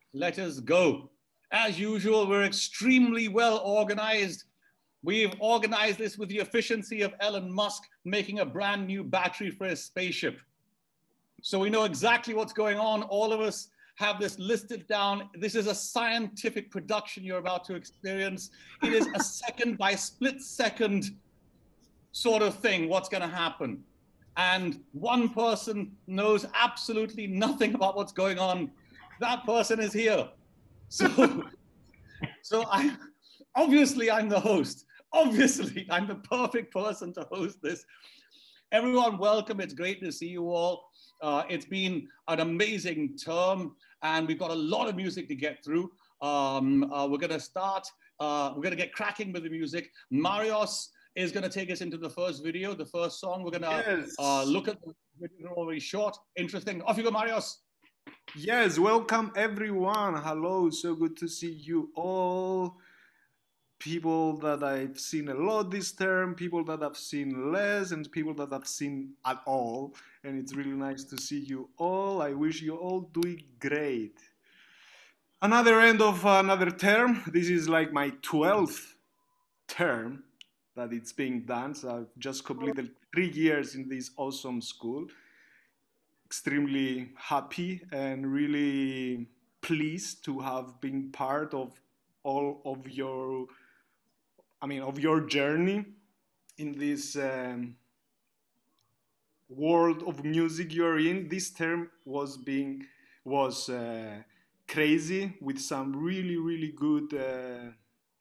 let us go. As usual, we're extremely well organized. We've organized this with the efficiency of Elon Musk making a brand new battery for his spaceship. So we know exactly what's going on. All of us have this listed down. This is a scientific production you're about to experience. It is a second by split second sort of thing, what's going to happen. And one person knows absolutely nothing about what's going on. That person is here. So obviously I'm the host. Obviously I'm the perfect person to host this. Everyone, welcome. It's great to see you all. It's been an amazing term and we've got a lot of music to get through. We're going to start, we're going to get cracking with the music. Marios is going to take us into the first video, the first song. We're going to look at the video, already short, interesting. Off you go, Marios. Yes, welcome everyone. Hello, so good to see you all. People that I've seen a lot this term, people that I've seen less, and people that I've seen at all. And it's really nice to see you all. I wish you all doing great. Another end of another term. This is like my 12th term that it's being done. So I've just completed 3 years in this awesome school. Extremely happy and really pleased to have been part of all of your, of your journey in this world of music you're in. This term was crazy with some really good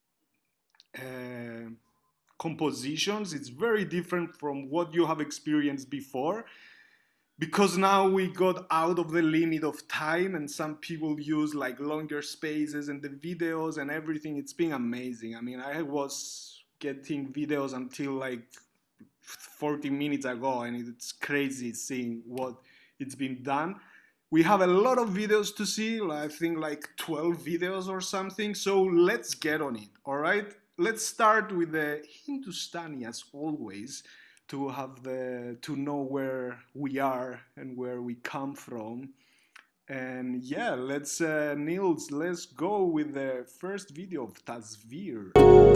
compositions. It's very different from what you have experienced before. Because now we got out of the limit of time and some people use like longer spaces and the videos and everything. It's been amazing. I mean, I was getting videos until like 40 minutes ago and it's crazy seeing what it's been done. We have a lot of videos to see, I think like 12 videos or something. So let's get on it, all right? Let's start with the Hindustani as always, to know where we are and where we come from. And yeah, let's Nils, let's go with the first video of Tasveer.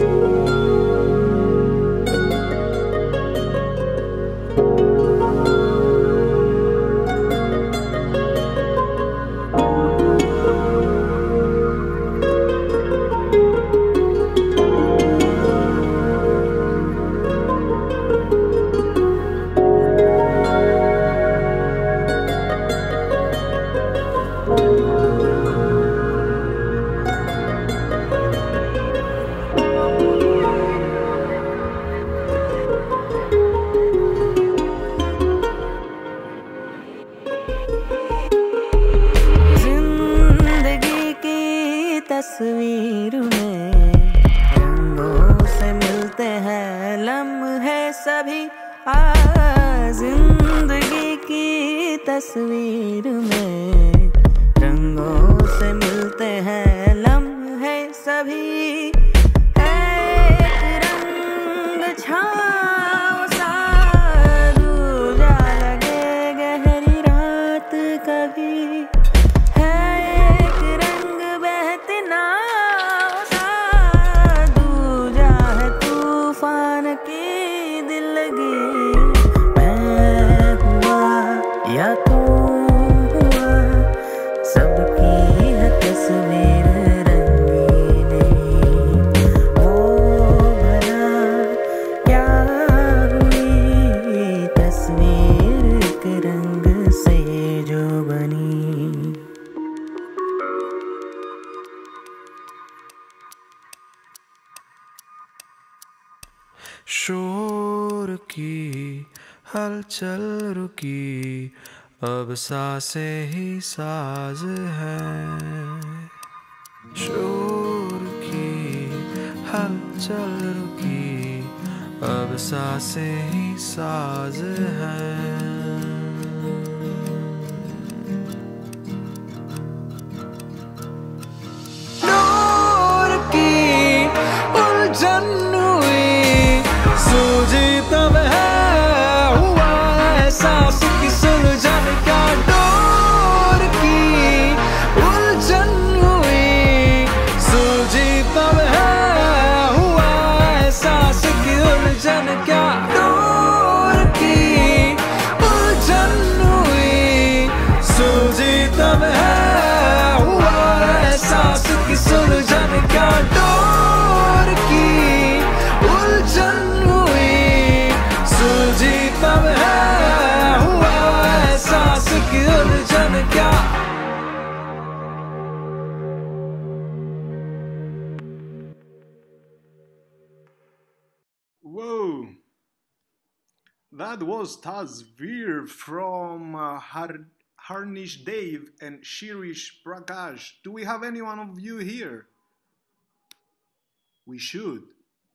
तस्वीर में रंगों से मिलते हैं लम्हे सभी जिंदगी की तस्वीर में रंगों से मिलते हैं लम्हे सभी एक रंग छाँव सा दूजा लगे गहरी रात कभी या तू हुआ सबकी है तस्वीर रंगीन ओ भला क्या हुई तस्वीर एक रंग से जो बनी। शोर की हलचल रुकी अब सांसें ही साज हैं। शोर की हलचल रुकी अब सांसें ही साज हैं। नूर की उलझन हुई सूझी तब है सांस की सुलझन का डोर की उलझन की सुलझन क्या डोर की उलझन हुई सुलझी तब है हुआ एहसास की उलझन क्या Whoa, that was Taz Veer from Harnish Dave and Shirish Prakash. Do we have any one of you here? We should.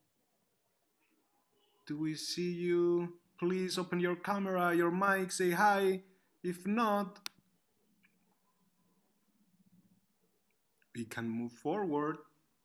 Do we see you? Please open your camera, your mic, say hi. If not, we can move forward.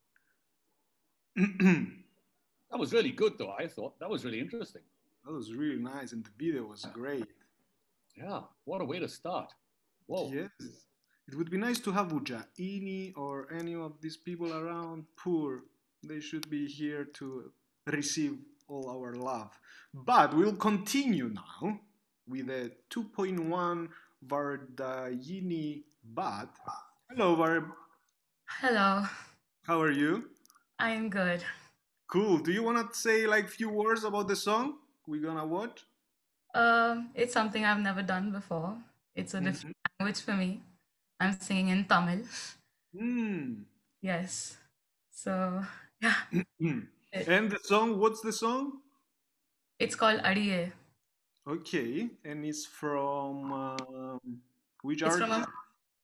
That was really good, though, I thought. That was really interesting. That was really nice, and the video was great. Yeah, what a way to start. Whoa. Yes. It would be nice to have Ujjaini or any of these people around. Poor. They should be here to receive all our love. But we'll continue now with a 2.1 Vardayini Bhat. Hello, Vard. Hello, How are you? I'm good. Cool. Do you want to say like few words about the song we're gonna watch? It's something I've never done before. It's a different language for me. I'm singing in Tamil. Mm. Yes. So, yeah. And the song, what's the song? It's called Adiye. Okay, and it's from which It's artist? from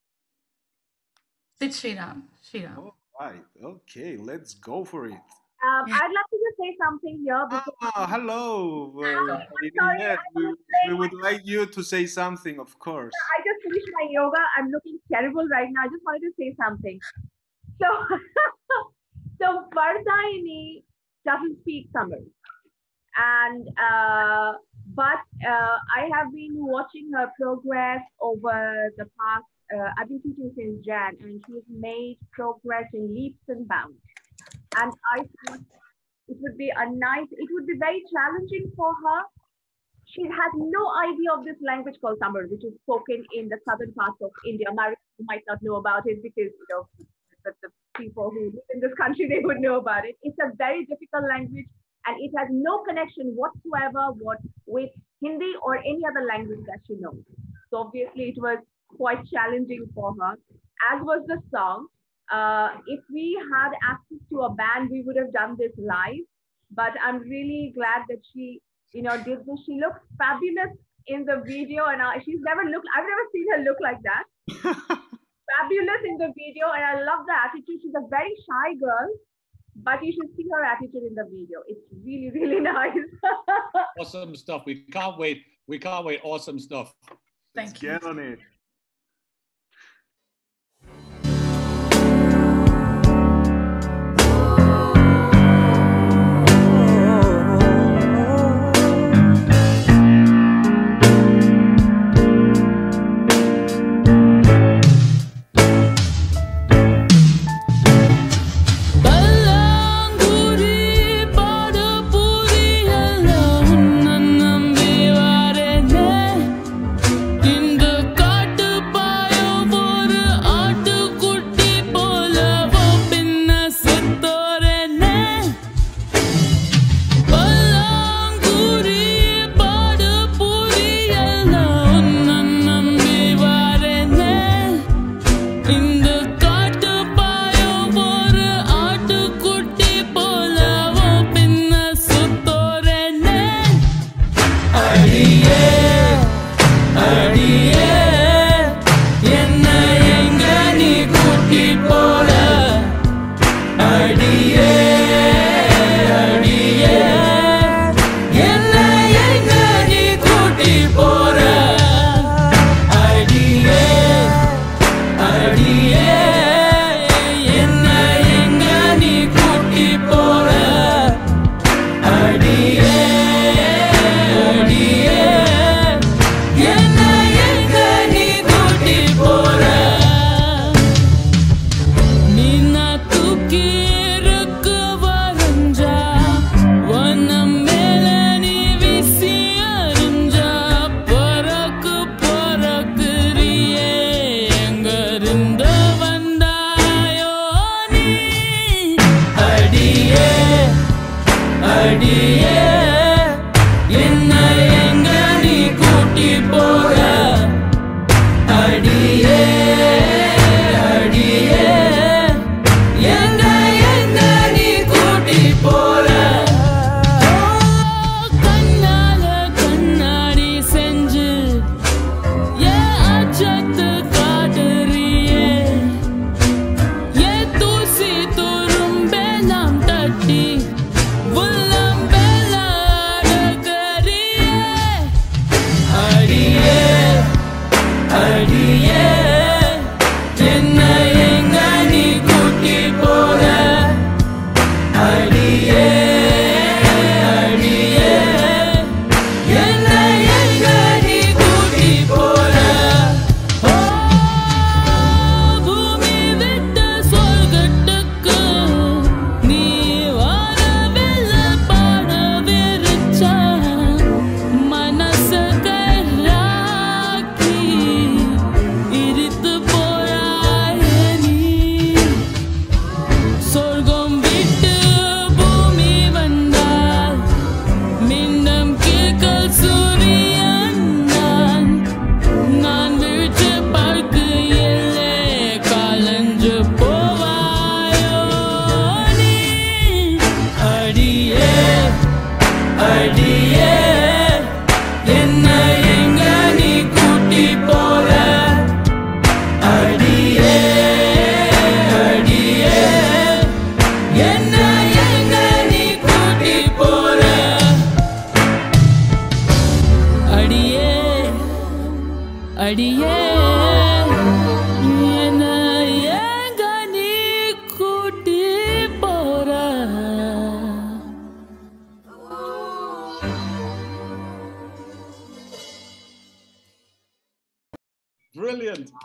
Sid Sriram. All right, okay, let's go for it. Yeah. I'd like to just say something here because Hello. sorry, Yes, I was we would like you to say something, of course. I just finished my yoga. I'm looking terrible right now. I just wanted to say something. So, so Vardayini doesn't speak Tamil, and but I have been watching her progress over the past. I've been teaching since Jan, and she's made progress in leaps and bounds. And I thought it would be very challenging for her. She has no idea of this language called Tamil, which is spoken in the southern parts of India. Americans might not know about it because, the people who live in this country, they would know about it. It's a very difficult language and it has no connection whatsoever with Hindi or any other language that she knows. So obviously it was quite challenging for her, as was the song. If we had access to a band, we would have done this live. But I'm really glad that she, did this. She looks fabulous in the video, and I've never seen her look like that. Fabulous in the video, and I love the attitude. She's a very shy girl, but you should see her attitude in the video. It's really, really nice. Awesome stuff. We can't wait. Awesome stuff. Thank you. Get on it.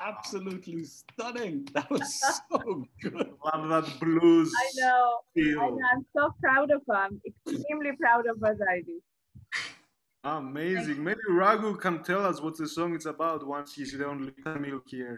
absolutely stunning. That was so good. Love that blues I know. feel. I'm so proud of her. I'm extremely proud of her, Zaidi. Amazing. Maybe Raghu can tell us what the song is about once he's the only Tamil here.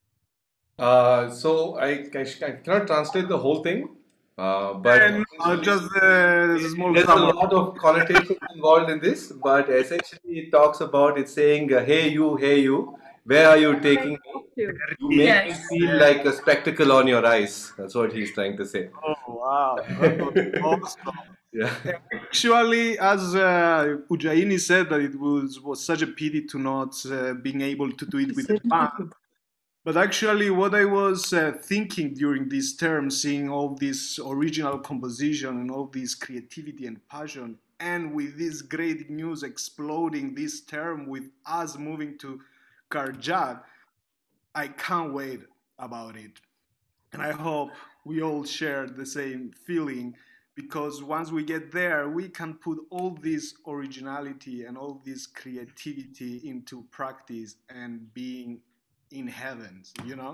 So I cannot translate the whole thing, but And just a small there's a summary. lot of connotations involved in this. But essentially, it talks about it's saying, hey you, where are you taking me? Too. You make me Yes. feel like a spectacle on your eyes. That's what he's trying to say. Oh, wow. That was awesome. Yeah. Actually, as Ujjaini said, that it was such a pity to not being able to do it with the band. But actually, what I was thinking during this term, seeing all this original composition and all this creativity and passion, and with this great news exploding this term with us moving to Karjat, I can't wait about it. And I hope we all share the same feeling, because once we get there, we can put all this originality and all this creativity into practice and being in heavens,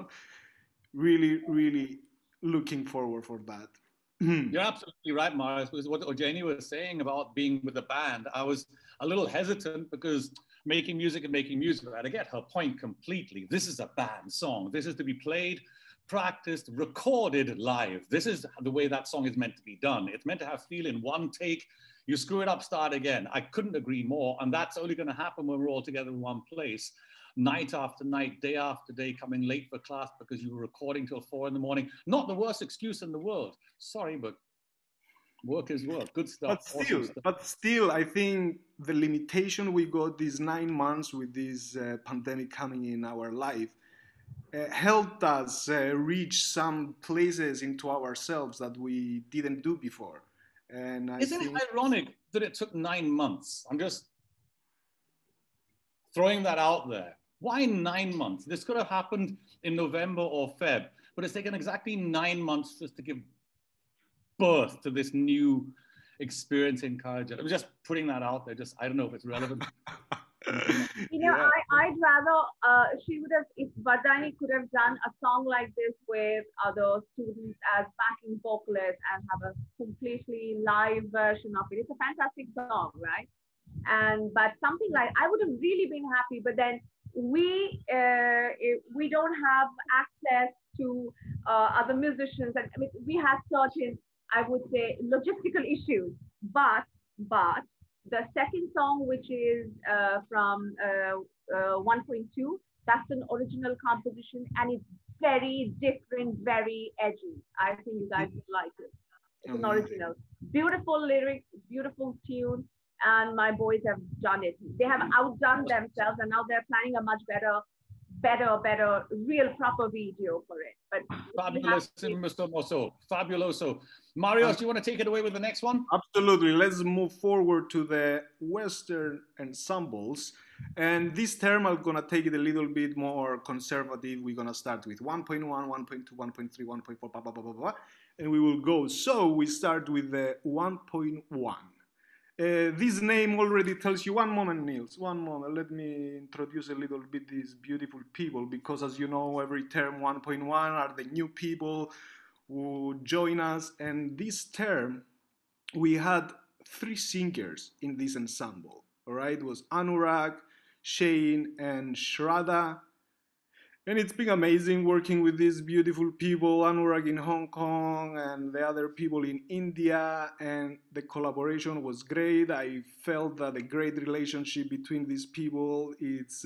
Really, really looking forward for that. You're absolutely right, Morris, because what Ojani was saying about being with the band, I was a little hesitant because making music and making music, right? I get her point completely. This is a band song. This is to be played, practiced, recorded live. This is the way that song is meant to be done. It's meant to have feel in one take. You screw it up, start again. I couldn't agree more. And that's only going to happen when we're all together in one place, night after night, day after day, coming late for class because you were recording till 4 a.m. Not the worst excuse in the world. Sorry, but work is work. Good stuff. But still, I think the limitation we got these 9 months with this pandemic coming in our life helped us reach some places into ourselves that we didn't do before. And Isn't it ironic that it took 9 months? I'm just throwing that out there. Why 9 months? This could have happened in November or Feb, but it's taken exactly 9 months just to give birth to this new experience in Karjat. I'm just putting that out there. I don't know if it's relevant. Yeah. I'd rather she would have, if Vardhani could have done a song like this with other students as backing vocalists and have a completely live version of it. It's a fantastic song, right? But something like, I would have really been happy, but then we don't have access to other musicians, and I mean, we have certain, I would say, logistical issues. But the second song, which is from 1.2, that's an original composition, and it's very different, very edgy. I think you guys will like it. It's an original. Beautiful lyrics, beautiful tune, and my boys have done it. They have outdone themselves, and now they're planning a much better, real proper video for it. But fabulous, Mr. Mosso. Fabuloso. Marios, do you want to take it away with the next one? Absolutely. Let's move forward to the Western ensembles. And this term, I'm going to take it a little bit more conservative. We're going to start with 1.1, 1.2, 1.3, 1.4, blah, blah, blah, blah, blah, and we will go. So we start with the 1.1. This name already tells you, one moment, Niels, one moment. Let me introduce a little bit these beautiful people, because as you know, every term 1.1 are the new people who join us. And this term, we had 3 singers in this ensemble. All right, it was Anurag, Shane, and Shraddha. And it's been amazing working with these beautiful people, Anurag in Hong Kong and the other people in India, and the collaboration was great. I felt that a great relationship between these people, it's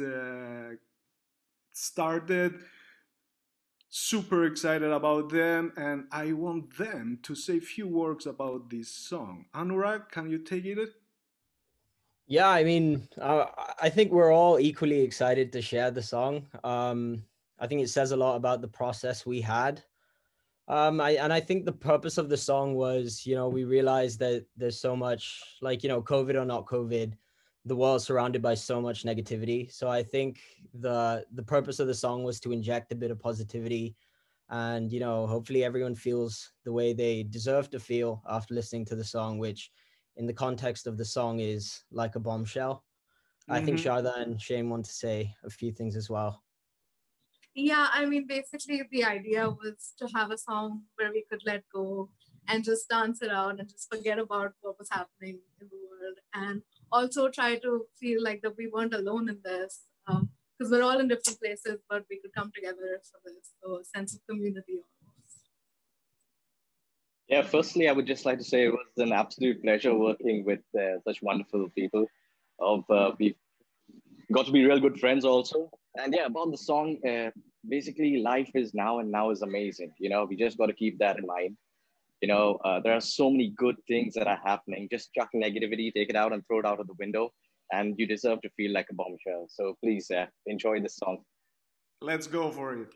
started. Super excited about them, and I want them to say a few words about this song. Anurag, can you take it? Yeah, I mean, I think we're all equally excited to share the song. I think it says a lot about the process we had. I think the purpose of the song was, we realized that there's so much, like, COVID or not COVID, the world's surrounded by so much negativity. So I think the purpose of the song was to inject a bit of positivity, and, hopefully everyone feels the way they deserve to feel after listening to the song, which in the context of the song is like a bombshell. I think Shraddha and Shane want to say a few things as well. Yeah, I mean, basically, the idea was to have a song where we could let go and just dance around and just forget about what was happening in the world, and also try to feel like that we weren't alone in this, because we're all in different places, but we could come together for this, so a sense of community almost. Yeah, firstly, I would just like to say it was an absolute pleasure working with such wonderful people. We've got to be real good friends also. And yeah, about the song, basically, life is now and now is amazing. You know, we just got to keep that in mind. You know, there are so many good things that are happening. Just chuck negativity, take it out and throw it out of the window. And you deserve to feel like a bombshell. So please enjoy this song. Let's go for it.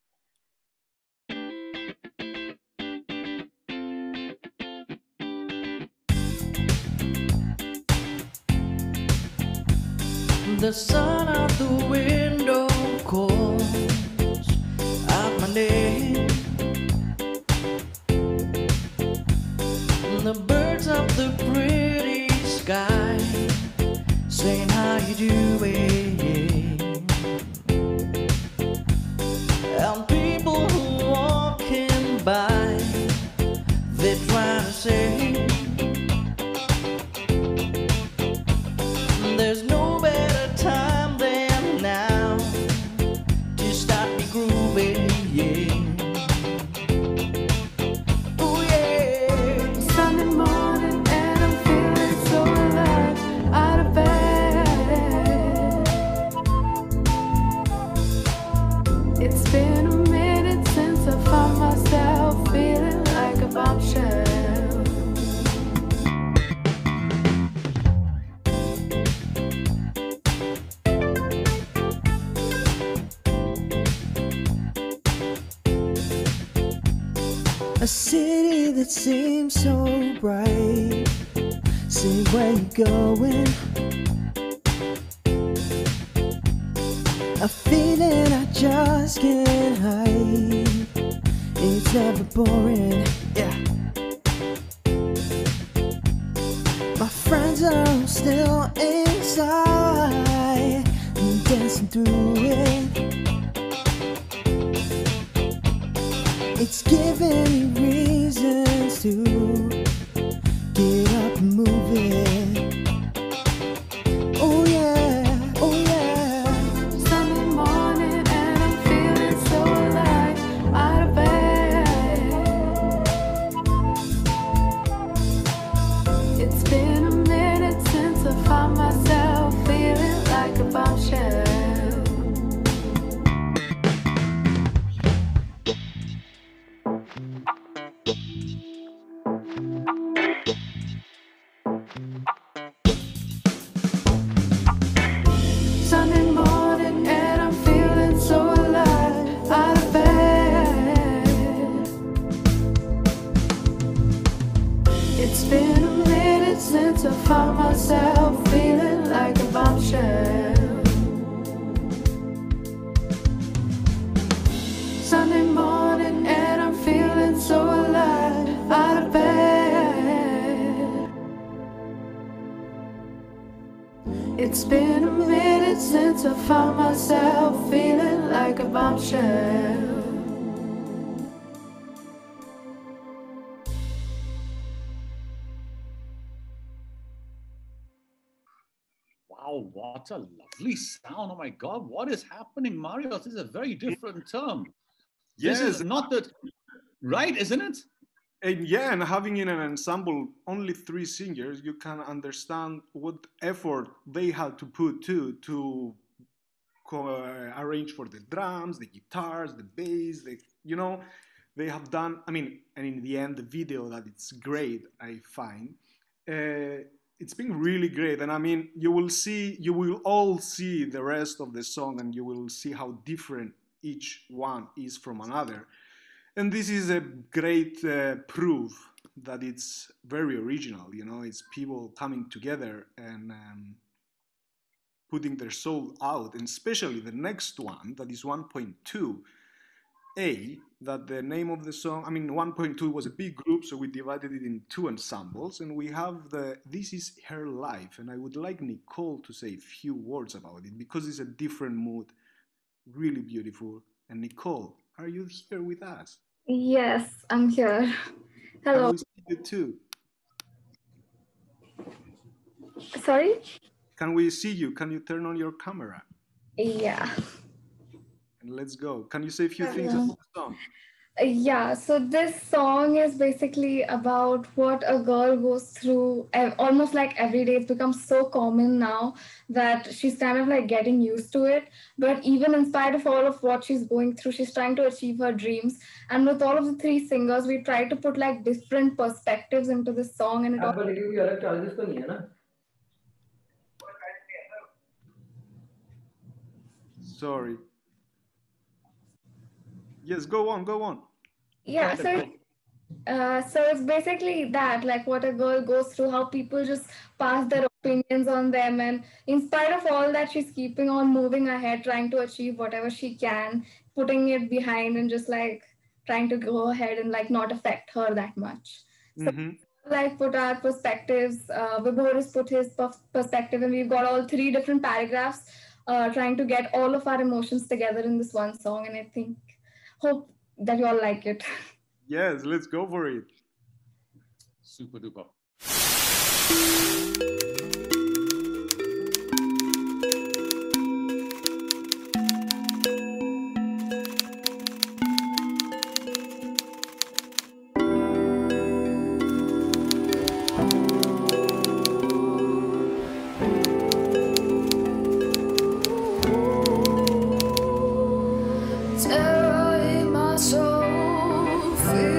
The sun out the window calls out my name. The birds of the pretty sky saying how you doing. And people who walking by, they're trying to say there's no better time than now to start me grooving, yeah. Oh yeah. Sunday morning and I'm feeling so alive, out of bed. It's been a minute since I found myself feeling like a bombshell. A city that seems so bright. See where you going. A feeling I just can't hide. It's never boring, yeah. My friends are all still inside, dancing through it. It's giving me reasons to get up and move it. Oh yeah, oh yeah. Sunday morning and I'm feeling so alive, out of bed. It's been a minute since I found myself feeling like a bombshell. Sunday morning and I'm feeling so alive, out of bed. It's been a minute since I found myself feeling like a bombshell. Sunday morning and I'm feeling so alive, out of bed. It's been a minute since I found myself feeling like a bombshell. Wow, what a lovely sound. Oh my God, what is happening, Mario? This is a very different term. This Yes. is not that, right, isn't it? And yeah, and having in an ensemble only 3 singers, you can understand what effort they had to put to arrange for the drums, the guitars, the bass. They have done. I mean, and in the end, the video that it's great. I find it's been really great, and I mean, you will all see the rest of the song, and you will see how different each one is from another. And this is a great proof that it's very original. It's people coming together and putting their soul out, and especially the next one that is 1.2A, that the name of the song, I mean, 1.2 was a big group, so we divided it in 2 ensembles, and we have This Is Her Life, and I would like Nicole to say a few words about it, because it's a different mood, really beautiful, And Nicole, are you here with us? Yes, I'm here. Hello. Can we see you too? Sorry? Can we see you? Can you turn on your camera? Yeah. And let's go. Can you say a few things about the song? Yeah, so this song is basically about what a girl goes through almost like every day. It's become so common now that she's kind of like getting used to it. But even in spite of all of what she's going through, she's trying to achieve her dreams. And with all of the three singers, we try to put like different perspectives into this song. And it all... Sorry. Yes, go on, go on. Yeah, so it's basically that, like what a girl goes through, how people just pass their opinions on them, and in spite of all that, she's keeping on moving ahead, trying to achieve whatever she can, putting it behind and just like trying to go ahead and like not affect her that much. So like put our perspectives, Vibhor has put his perspective, and we've got all three different paragraphs trying to get all of our emotions together in this one song, and I hope that you all like it. Yes, let's go for it. Super duper.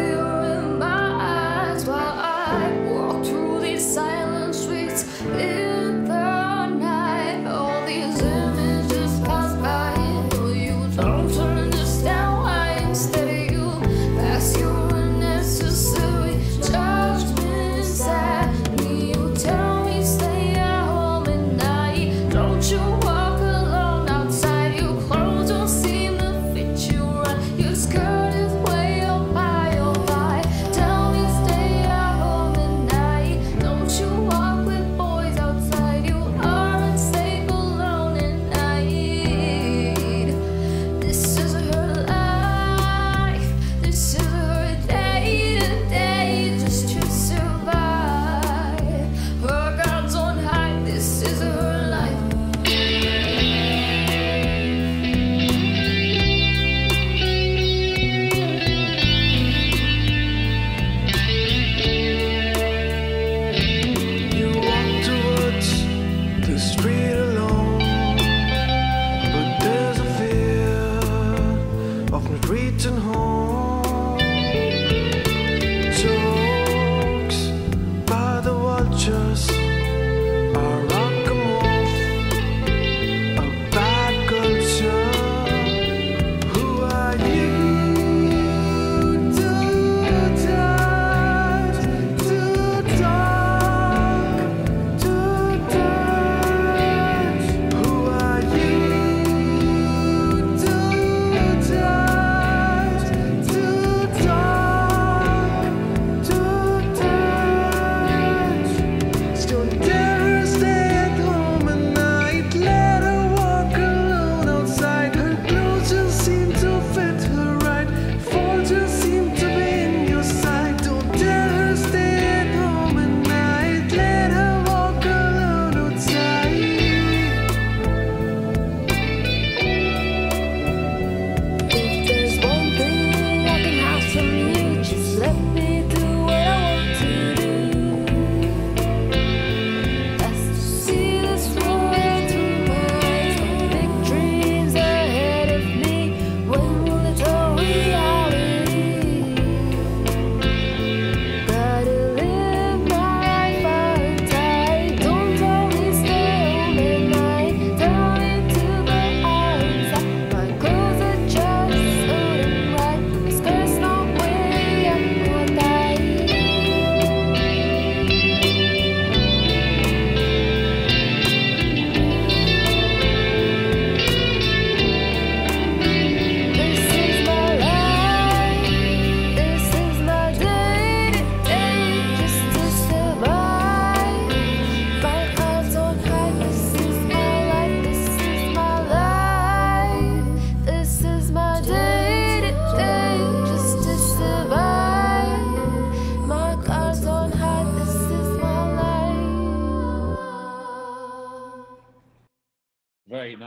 Fear in my eyes while I walk through these silent streets.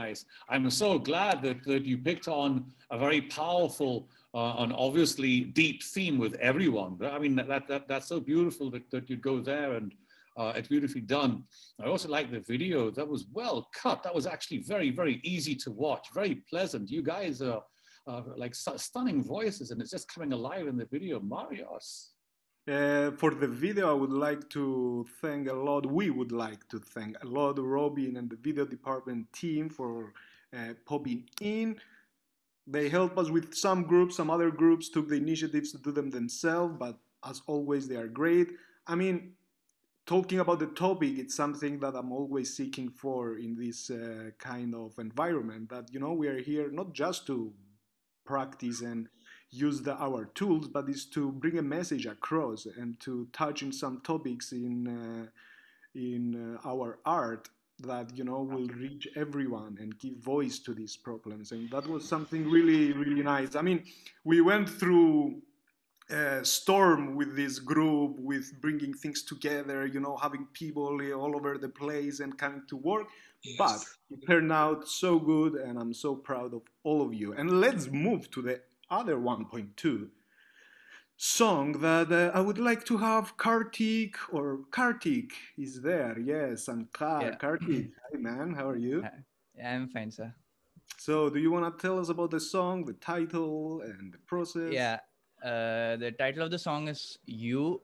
nice. I'm so glad that you picked on a very powerful and obviously deep theme with everyone. I mean, that's so beautiful that you go there, and it's beautifully done. I also like the video. That was well cut. That was actually very, very easy to watch, very pleasant. You guys are like stunning voices, and it's just coming alive in the video. Marios. For the video, I would like to thank a lot. We would like to thank a lot Robin and the video department team for popping in. They helped us with some groups, some other groups took the initiatives to do them themselves, but as always, they are great. I mean, talking about the topic, it's something that I'm always seeking for in this kind of environment, that, you know, we are here not just to practice and use our tools, but is to bring a message across and to touch in some topics in our art that, you know, will reach everyone and give voice to these problems. And that was something really, really nice. I mean, we went through a storm with this group, with bringing things together, you know, having people all over the place and coming to work. Yes. But it turned out so good, and I'm so proud of all of you. And let's move to the other 1.2 song that I would like to have Kartik is there. Yes, and Kartik. Hi man, how are you? Yeah, I'm fine, sir. So do you want to tell us about the song, the title and the process? Yeah, the title of the song is You.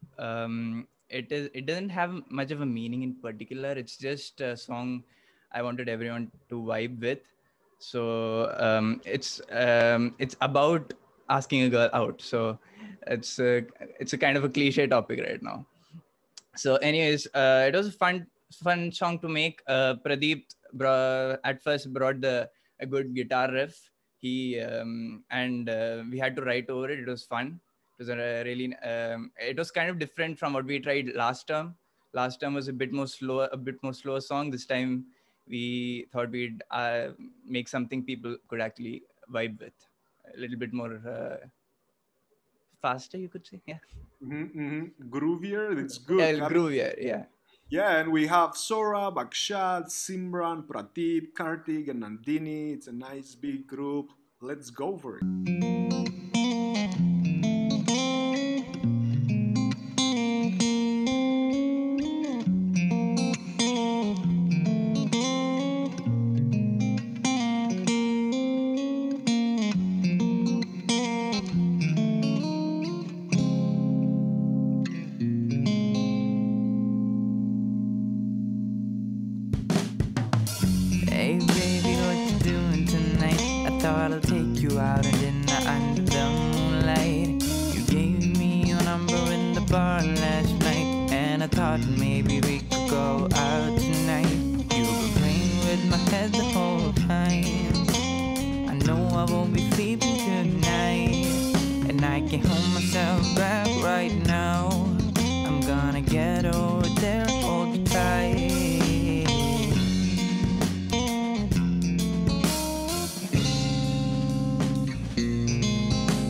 It doesn't have much of a meaning in particular. It's just a song I wanted everyone to vibe with. So it's about asking a girl out. So it's a kind of a cliche topic right now. So anyways, it was a fun song to make. Pradeep at first brought a good guitar riff. We had to write over it. It was fun. It was it was kind of different from what we tried last term. Last term was a bit more slower song. This time we thought we'd make something people could actually vibe with, a little bit more faster, you could say. Yeah. Groovier. It's good. Yeah, groovier. Yeah. Yeah, and we have Sora, Bakshat, Simran, Pradeep, Kartik, and Nandini. It's a nice big group. Let's go for it.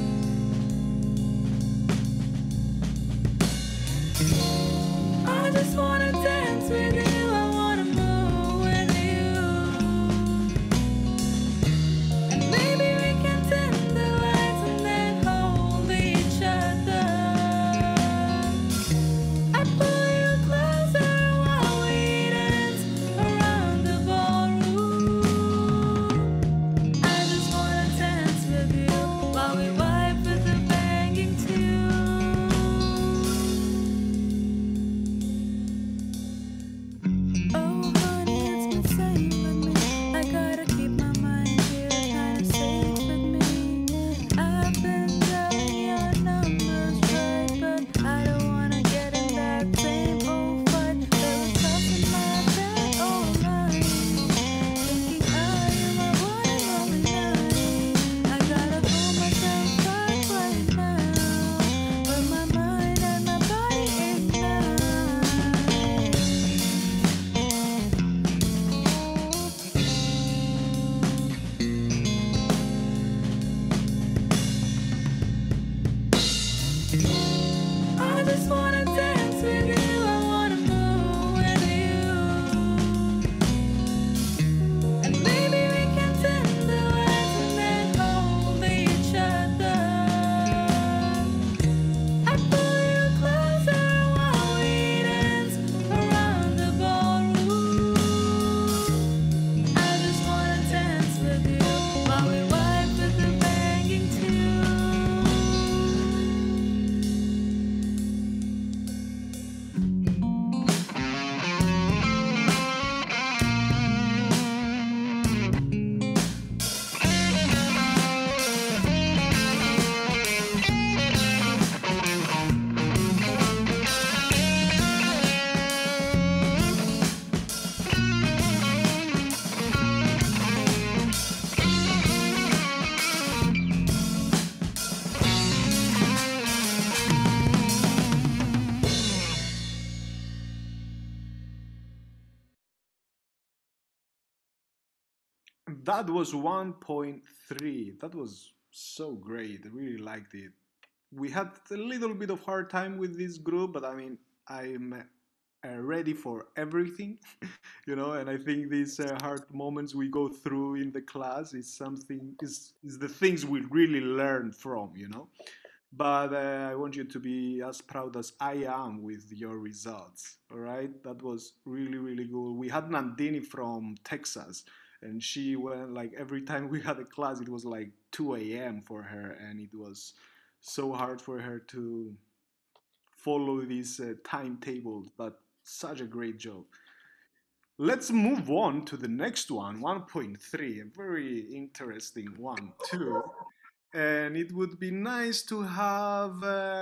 I just That was 1.3. That was so great. I really liked it. We had a little bit of hard time with this group, but I mean, I'm ready for everything, and I think these hard moments we go through in the class is the things we really learn from, But I want you to be as proud as I am with your results, all right? That was really, really good. We had Nandini from Texas, and she went, like, every time we had a class, it was like 2 a.m. for her, and it was so hard for her to follow these timetables, but such a great job. Let's move on to the next one, 1.3, a very interesting one, too. And it would be nice to have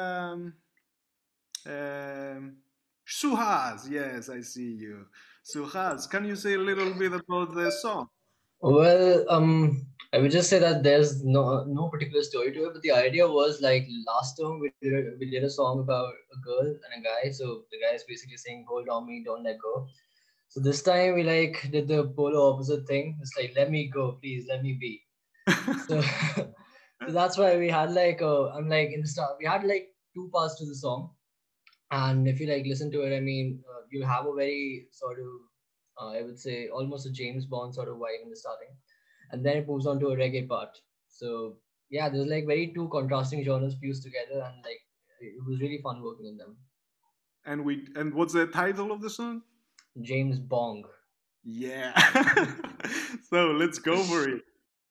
Suhas. Yes, I see you. Suhas, can you say a little bit about the song? Well, I would just say that there's no particular story to it, but the idea was like last time we did a song about a girl and a guy. So the guy is basically saying, "Hold on me, don't let go." So this time we like did the polar opposite thing. It's like, "Let me go, please, let me be." So, so that's why we had like I'm like in the start we had like two parts to the song, and if you like listen to it, I mean, you have a very sort of I would say almost a James Bond sort of vibe in the starting, and then it moves on to a reggae part. So yeah, there's like very two contrasting genres fused together, and like it was really fun working on them. And what's the title of the song? James Bong. Yeah. So let's go for it.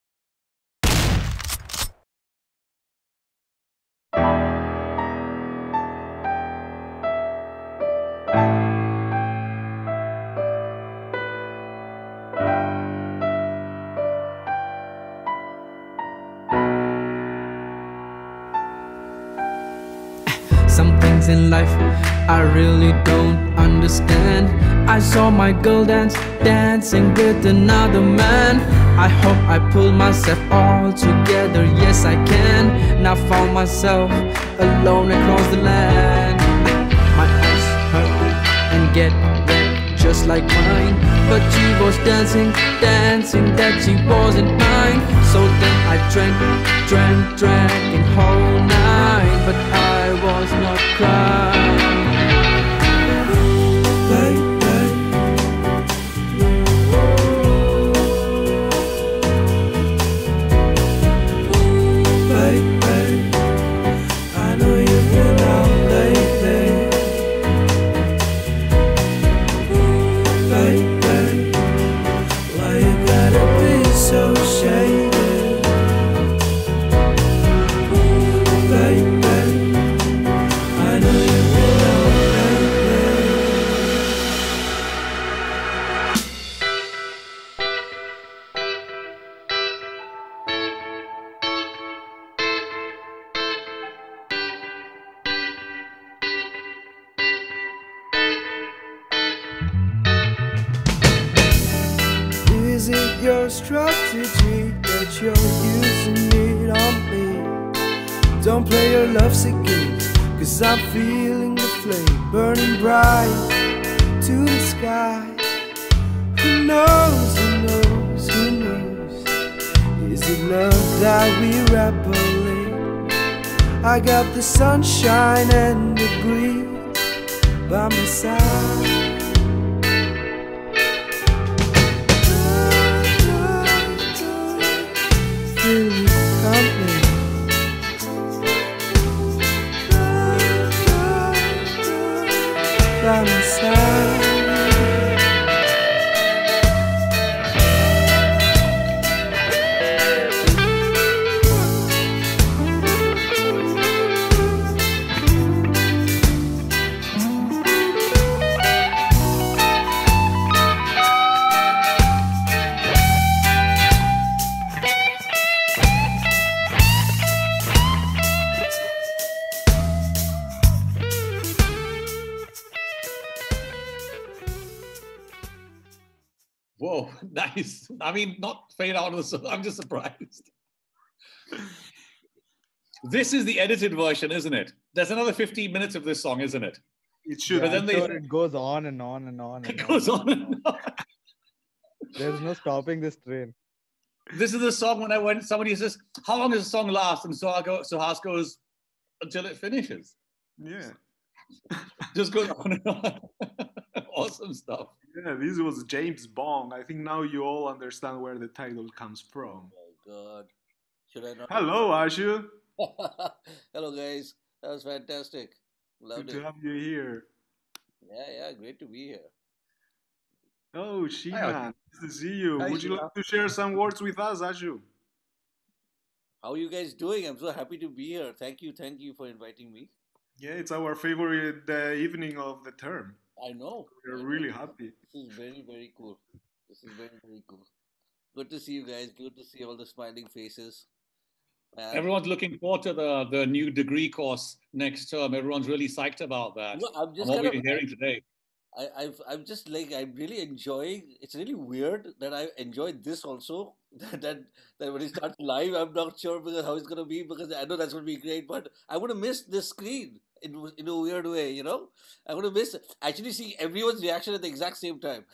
Some things in life I really don't understand. I saw my girl dancing with another man. I hope I pull myself all together, yes I can. Now found myself alone across the land. My eyes hurt and get red just like mine, but she was dancing that she wasn't mine. So then I drank in whole night, but I was not crying. I know you've been out lately. Baby, why you gotta be so shady? Baby, I know you've been out lately. Is it your strategy that you're using it on me? Don't play your lovesick games, 'cause I'm feeling the flame burning bright to the sky. Who knows, who knows, who knows? Is it love that we repellate? I got the sunshine and the breeze by my side. Feel you coming. By my side. Whoa, nice. I mean, not fade out of the song. I'm just surprised. This is the edited version, isn't it? There's another 15 minutes of this song, isn't it? It should. But then it goes on and on and on. It goes on and on. There's no stopping this train. This is the song when somebody says, how long does the song last? And Suhas goes, until it finishes. Yeah. Just goes on and on. Awesome stuff. Yeah, this was James Bond. I think now you all understand where the title comes from. Oh God. Should I not? Hello, Ashu. Hello, guys. That was fantastic. Loved Good it. to have you here. Yeah, great to be here. Oh, Sheena, Hi, nice to see you. Hi, Would you Sheena. like to share some words with us, Ashu? How are you guys doing? I'm so happy to be here. Thank you for inviting me. Yeah, it's our favorite evening of the term. I know. We're really happy. This is very, very cool. This is very, very cool. Good to see you guys. Good to see all the smiling faces. Everyone's looking forward to the new degree course next term. Everyone's really psyched about that. No, I'm just what kind we're of hearing today. I'm just like I'm really enjoying. It's really weird that I enjoyed this also. That when it starts live, I'm not sure because how it's gonna be because I know that's gonna be great, but I would have missed this screen in a weird way, you know. I would have missed actually seeing everyone's reaction at the exact same time.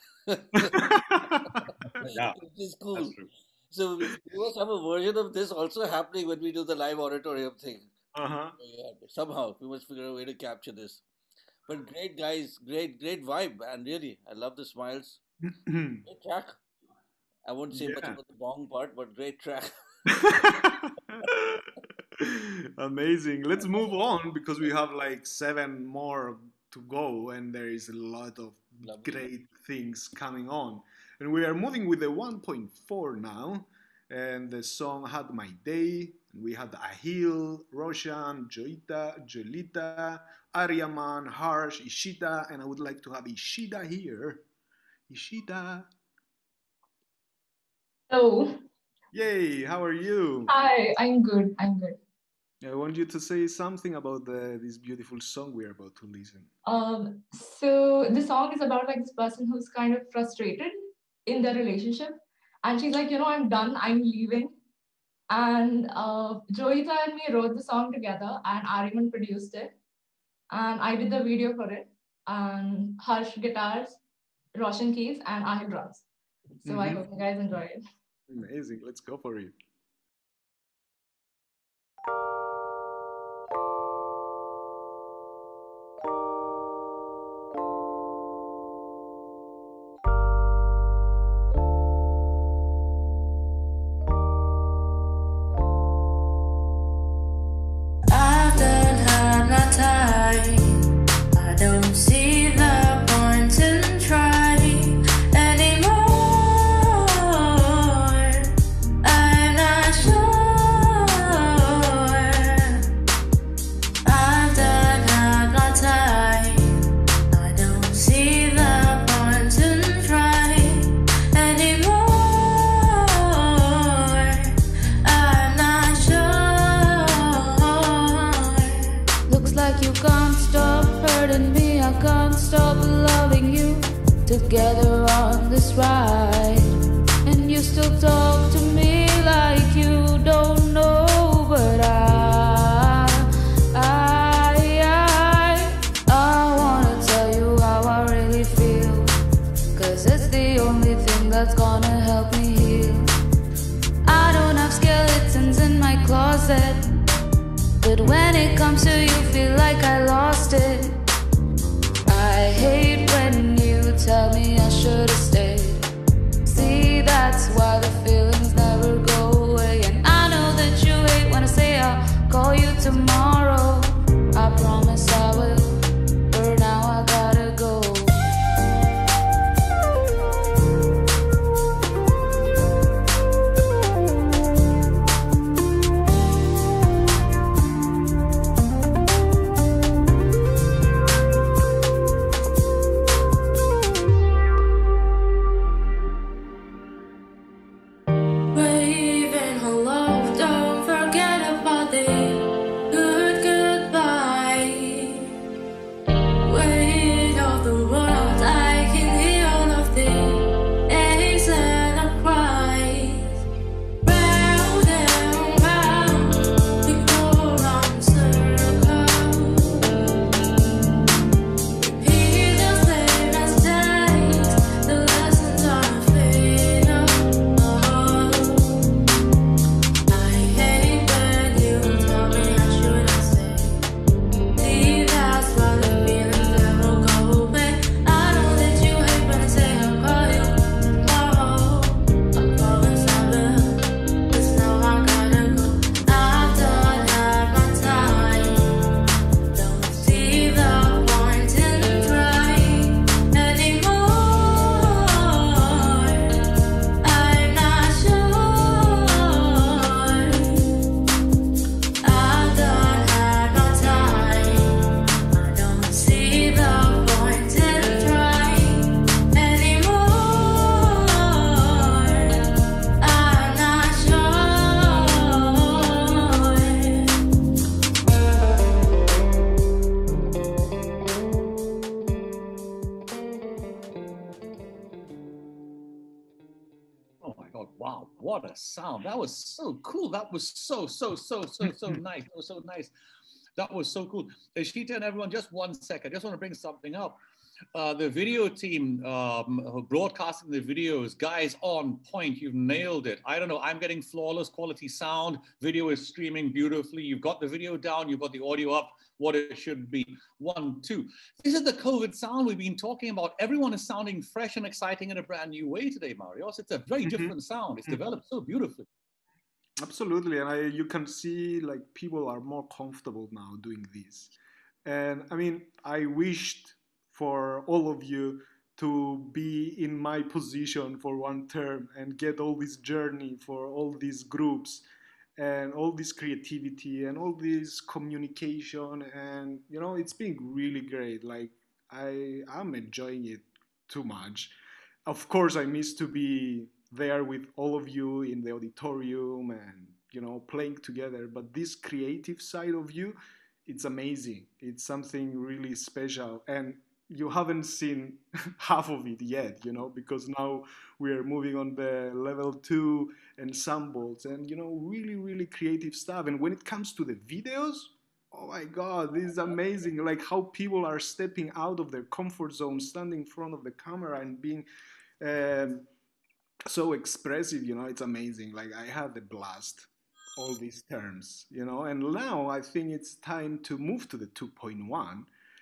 Yeah, which is cool. So we must have a version of this also happening when we do the live auditorium thing. Uh-huh. Yeah, somehow we must figure out a way to capture this. But great guys, great vibe, man. Really, I love the smiles. Great track. I won't say much about the bong part, but great track. Amazing. Let's move on because we have like 7 more to go and there is a lot of great things coming on. And we are moving with the 1.4 now. And the song Had My Day. We had Ahil, Roshan, Jolita, Aryaman, Harsh, Ishita, and I would like to have Ishita here. Ishita. Hello. Yay, how are you? Hi, I'm good. I want you to say something about this beautiful song we are about to listen. So the song is about like this person who's kind of frustrated in their relationship. And she's like, I'm done, I'm leaving. And Joita and me wrote the song together and Ariman produced it. And I did the video for it. And Harsh guitars, Roshan keys, and Ahil drums. So I hope you guys enjoy it. Amazing, let's go for it. I don't see the point in trying anymore. I'm not sure. I've done had my time. I don't see the point in trying anymore. I'm not sure. Looks like you can't stop hurting me, I can't stop loving you. Together on this ride, and you still talk to me like you don't know. But I wanna tell you how I really feel, 'cause it's the only thing that's gonna help me heal. I don't have skeletons in my closet, but when it comes to you, feel like I lost it. I hate when you tell me I should've stayed. See, that's why the feelings never go away. And I know that you hate when I say I what a sound. That was so cool. That was so nice. That was so nice. That was so cool. Ishita and everyone, just 1 second. I just want to bring something up. The video team broadcasting the videos, guys, on point. You've nailed it. I don't know. I'm getting flawless quality sound. Video is streaming beautifully. You've got the video down. You've got the audio up. What it should be. 1, 2. This is the COVID sound we've been talking about. Everyone is sounding fresh and exciting in a brand new way today, Marios. It's a very different sound. It's developed so beautifully. Absolutely, and you can see like people are more comfortable now doing this. And I mean, I wished for all of you to be in my position for one term and get all this journey for all these groups and all this creativity and all this communication, and you know, it's been really great. Like I'm enjoying it too much. Of course, I miss to be there with all of you in the auditorium and, you know, playing together. But this creative side of you, it's amazing. It's something really special. And you haven't seen half of it yet, you know, because now we're moving on the level 2 ensembles and, you know, really, really creative stuff. And when it comes to the videos, oh my God, this is amazing. Like how people are stepping out of their comfort zone, standing in front of the camera and being so expressive, you know, it's amazing. Like I had a blast, all these terms, you know, and now I think it's time to move to the 2.1.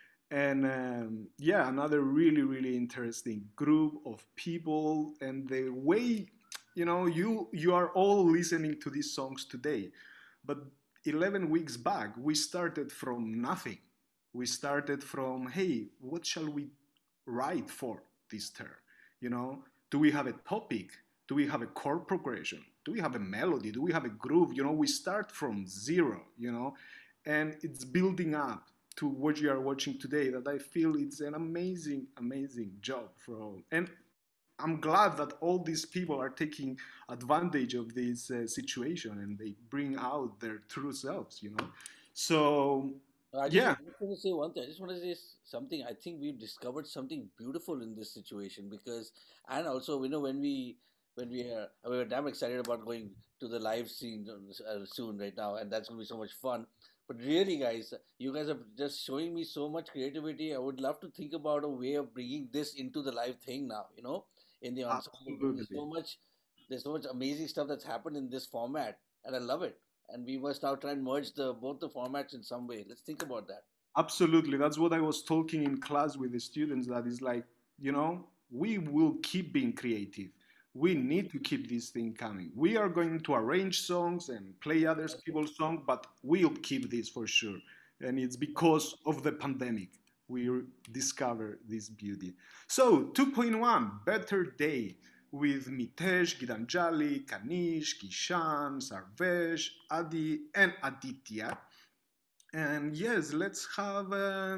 And yeah, another really, really interesting group of people, and the way, you know, you are all listening to these songs today, but 11 weeks back, we started from nothing. We started from, hey, what shall we write for this term? You know, do we have a topic? Do we have a chord progression? Do we have a melody? Do we have a groove? You know, we start from zero, you know, and it's building up to what you are watching today, that I feel it's an amazing, amazing job from. And I'm glad that all these people are taking advantage of this situation and they bring out their true selves, you know. So, I yeah. just want to say one thing. I just want to say something. I think we've discovered something beautiful in this situation because, and also, you know, when we're damn excited about going to the live scene soon right now, and that's going to be so much fun. But really, guys, you guys are just showing me so much creativity. I would love to think about a way of bringing this into the live thing now, you know, in the ensemble. There's so much amazing stuff that's happened in this format, and I love it. And we must now try and merge both the formats in some way. Let's think about that. Absolutely. That's what I was talking in class with the students, that is like, you know, we will keep being creative. We need to keep this thing coming. We are going to arrange songs and play other people's songs, but we'll keep this for sure. And it's because of the pandemic we discover this beauty. So 2.1, Better Day, with Mitesh, Gitanjali, Kanish, Kishan, Sarvesh, Adi, and Aditya. And yes, let's have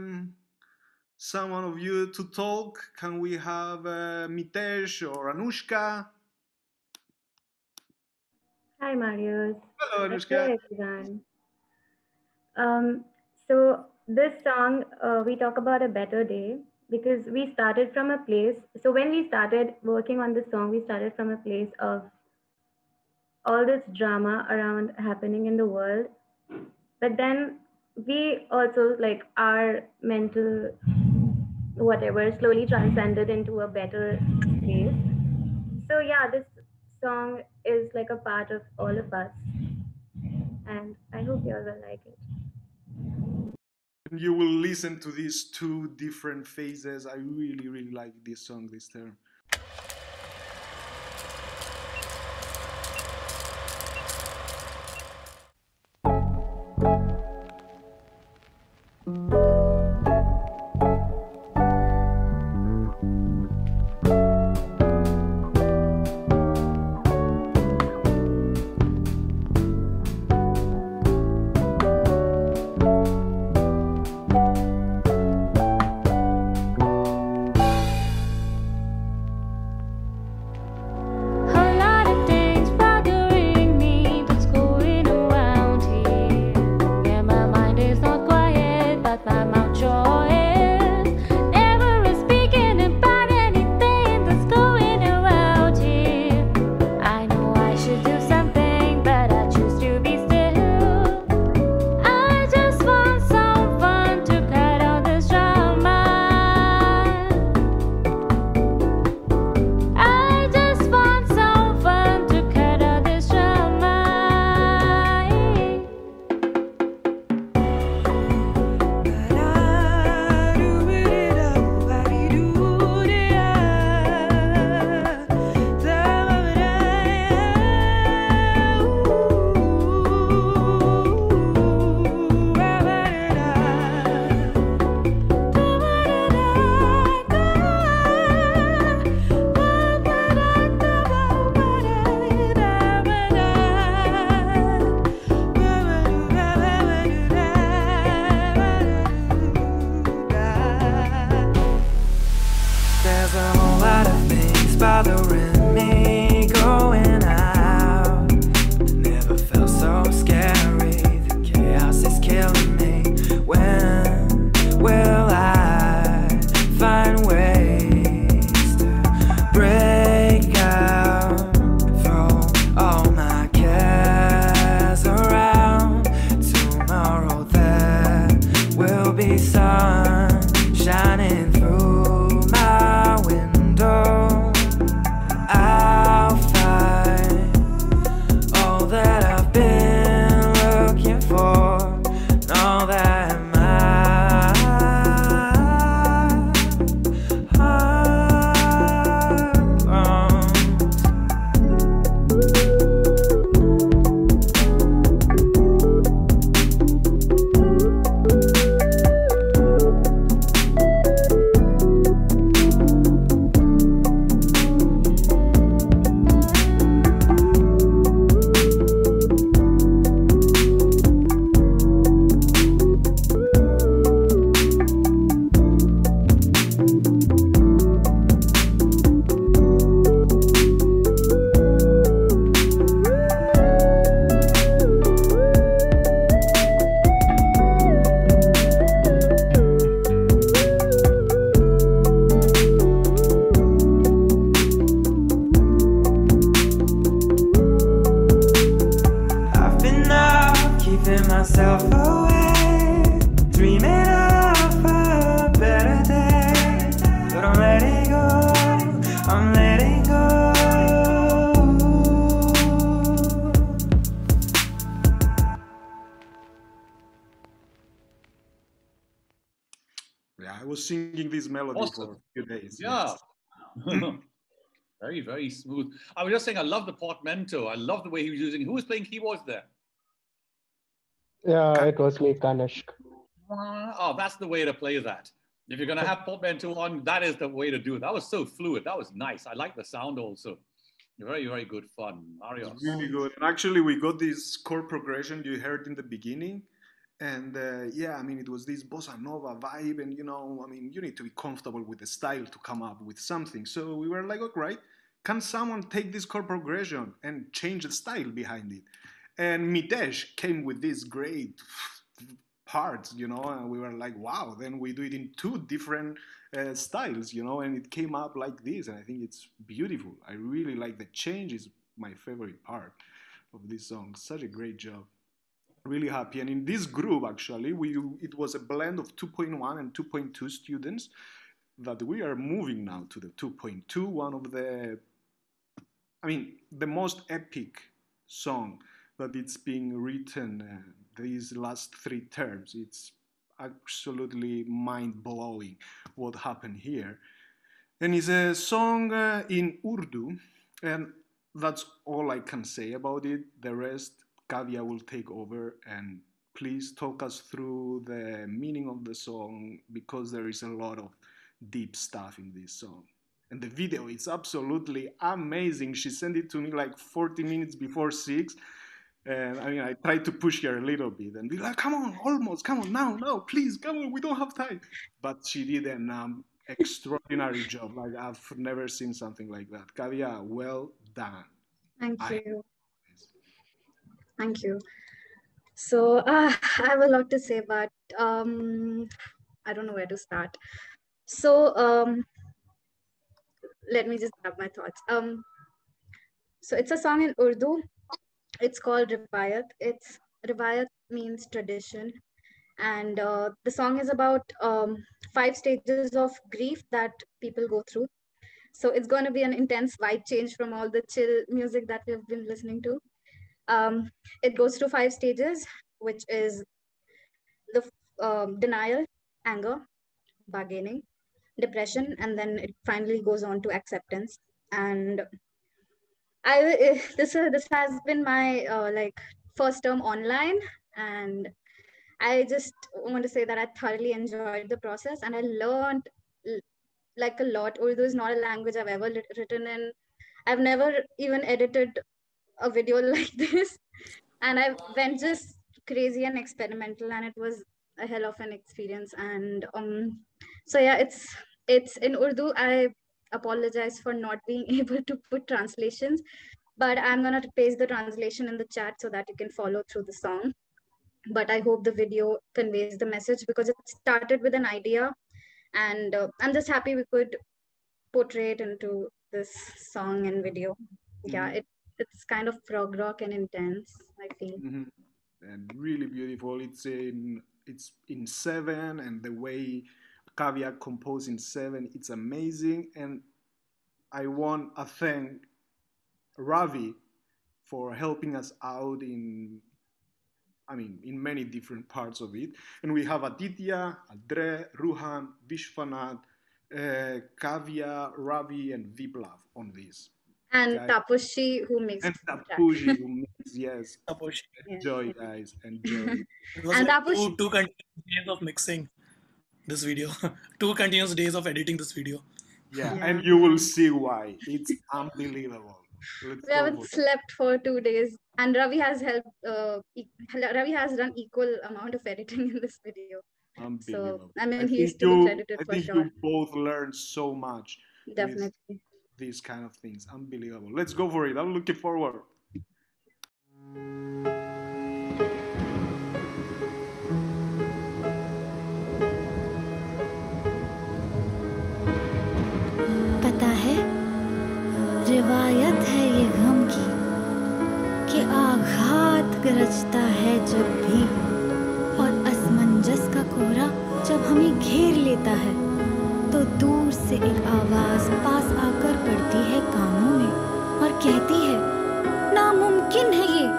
someone of you to talk. Can we have Mitesh or Anushka? Hi, Marius. Hello, Anushka. Hello, everyone. So this song, we talk about a better day because we started from a place. So when we started working on this song, we started from a place of all this drama around happening in the world. But then we also, like, our mental whatever slowly transcended into a better place. So yeah, this song is like a part of all of us, and I hope you all will like it. You will listen to these two different phases. I really, really like this song this term. bothering me going out. Never felt so scary. The chaos is killing me. When will I find ways to break out from all my cares around? Tomorrow there will be sun shining through my window. I'll find all that I've been looking for, and all that myself away, dreaming of a better day. But I'm letting go, I'm letting go. Yeah, I was singing this melody Awesome. for a few days. Yeah. Yes. Very, very smooth. I was just saying, I love the portmanteau. I love the way he was using. Who was playing keyboards there? Yeah, it was me, Kanishk. Oh, that's the way to play that. If you're going to have portmanteau on, that is the way to do it. That was so fluid. That was nice. I like the sound also. Very, very good fun. Marios. It's really good. And actually, we got this chord progression you heard in the beginning. And yeah, I mean, it was this bossa nova vibe. And, you know, I mean, you need to be comfortable with the style to come up with something. So we were like, okay, right, can someone take this chord progression and change the style behind it? And Mitesh came with these great parts, you know, and we were like, wow, then we do it in two different styles, you know, and it came up like this. And I think it's beautiful. I really like the change, is my favorite part of this song. Such a great job. Really happy. And in this group, actually, it was a blend of 2.1 and 2.2 students that we are moving now to the 2.2, one of the, I mean, the most epic song that it's being written these last 3 terms. It's absolutely mind-blowing what happened here. And it's a song in Urdu, and that's all I can say about it. The rest, Kavya will take over, and please talk us through the meaning of the song, because there is a lot of deep stuff in this song. And the video is absolutely amazing. She sent it to me like 40 minutes before 6. And I mean, I tried to push her a little bit and be like, come on, almost, come on, now, please, come on, we don't have time. But she did an extraordinary job. Like, I've never seen something like that. Kavya, well done. Thank you. Thank you. So I have a lot to say, but I don't know where to start. So let me just grab my thoughts. So it's a song in Urdu. It's called Rivayat. Rivayat means tradition. And the song is about 5 stages of grief that people go through. So it's going to be an intense vibe change from all the chill music that we've been listening to. It goes through 5 stages, which is the denial, anger, bargaining, depression, and then it finally goes on to acceptance. And this has been my like first term online, and I just want to say that I thoroughly enjoyed the process, and I learned like a lot. Urdu is not a language I've ever written in. I've never even edited a video like this, and I went just crazy and experimental, and it was a hell of an experience. And so yeah, it's in Urdu. I apologize for not being able to put translations, but I'm gonna paste the translation in the chat so that you can follow through the song. But I hope the video conveys the message, because it started with an idea, and I'm just happy we could portray it into this song and video. Yeah, it's kind of prog rock and intense, I feel. And really beautiful. It's in 7, and the way Kavya composed in 7, it's amazing. And I want to thank Ravi for helping us out in many different parts of it. And we have Aditya, Andre, Ruhan, Vishwanath, Kavya, Ravi, and Viplav on this. And Tapushi, who makes yes. Tapushi. Enjoy, guys. Enjoy. It was like two continuous days of mixing this video. 2 continuous days of editing this video. Yeah, and you will see why. It's unbelievable. We haven't slept for 2 days, and Ravi has helped. Ravi has done equal amount of editing in this video. So I mean, he's to be credited for sure. You both learned so much. Definitely. These kind of things, unbelievable. Let's go for it. I'm looking forward. पता है रिवायत है ये गम की कि आघात गरजता है जब भी, और असमंजस का कोहरा जब हमें घेर लेता है तो दूर से एक आवाज पास आकर पड़ती है कानों में और कहती है नामुमकिन है ये।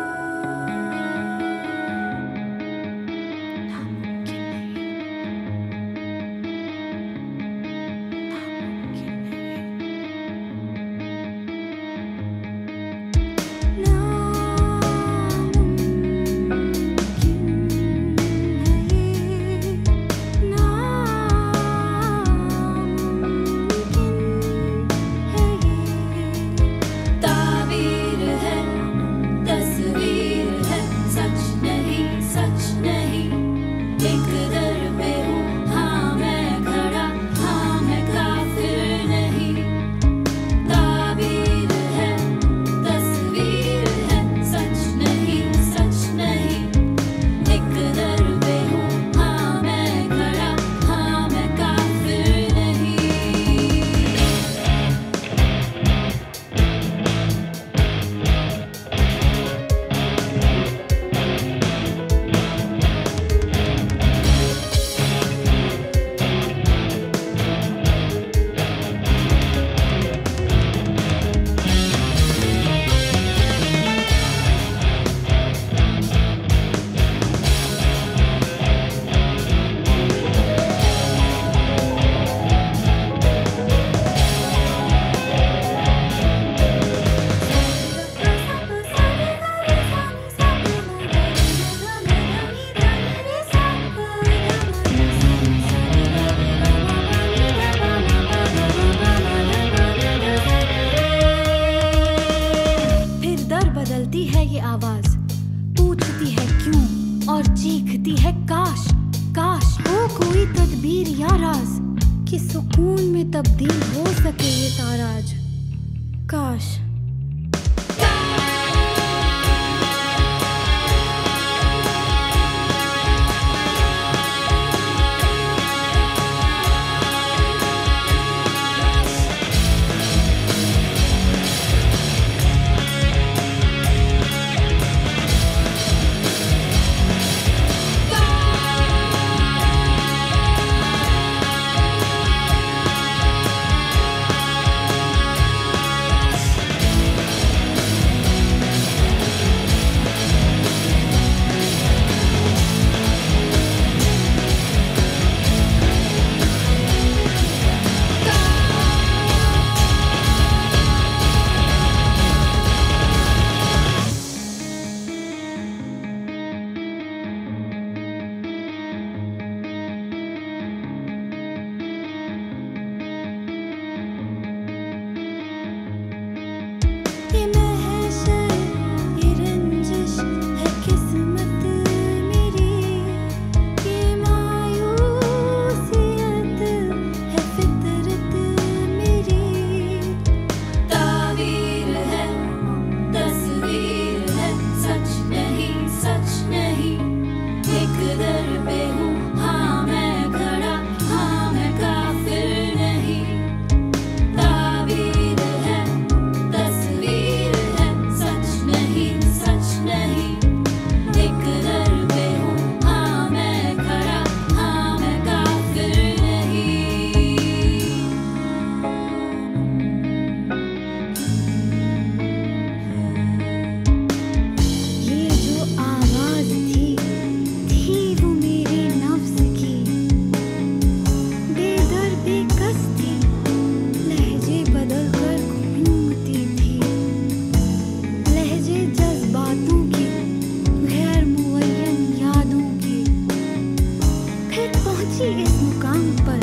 मुकाम पर,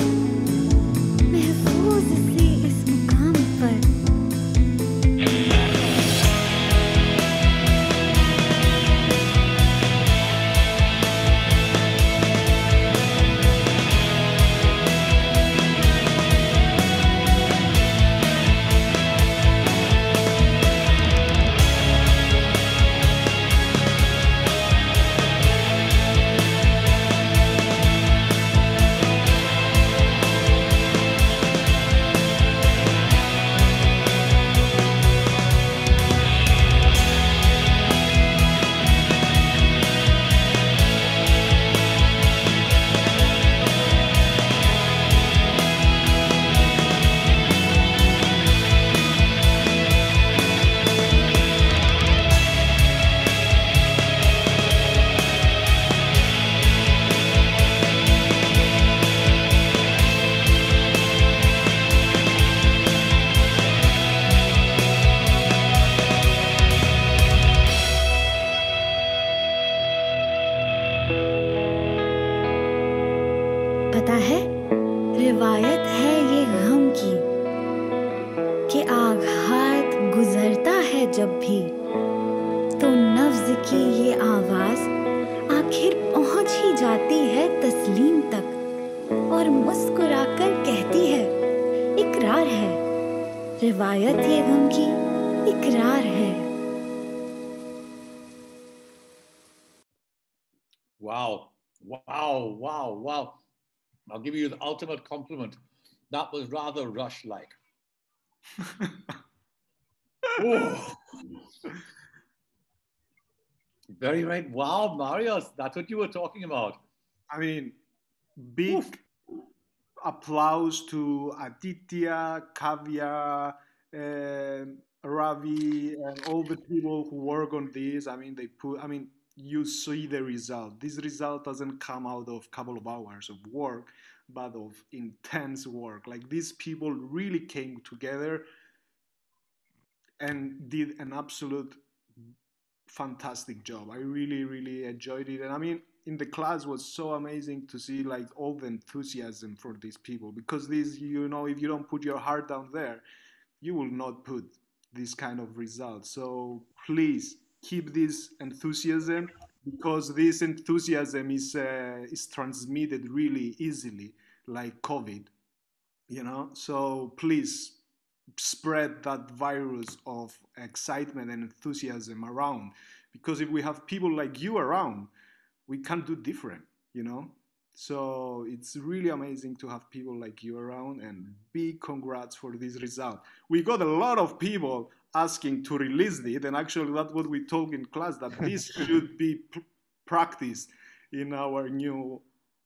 महफूज से इस मुकाम पर। पता है रिवायत है ये गम की कि आघात गुजरता है जब भी तो नफ्ज की ये आवाज आखिर पहुंच ही जाती है तस्लीम तक और मुस्कुराकर कहती है इकरार है। रिवायत ये गम की इकरार है। Wow, wow, wow, wow. I'll give you the ultimate compliment. That was rather Rush-like. Very right. Wow, Marius, that's what you were talking about. I mean, big applause to Aditya, Kavya, Ravi, and all the people who work on this. You see the result. This result doesn't come out of a couple of hours of work, but of intense work. Like these people really came together and did an absolute fantastic job. I really, really enjoyed it. And I mean, in the class was so amazing to see like all the enthusiasm for these people, because this, you know, if you don't put your heart down there, you will not put this kind of result. So please keep this enthusiasm, because this enthusiasm is transmitted really easily, like COVID, you know. So please spread that virus of excitement and enthusiasm around, because if we have people like you around, we can do different, you know. So it's really amazing to have people like you around, and big congrats for this result. We got a lot of people asking to release it, and actually that's what we talk in class, that this should be practiced in our new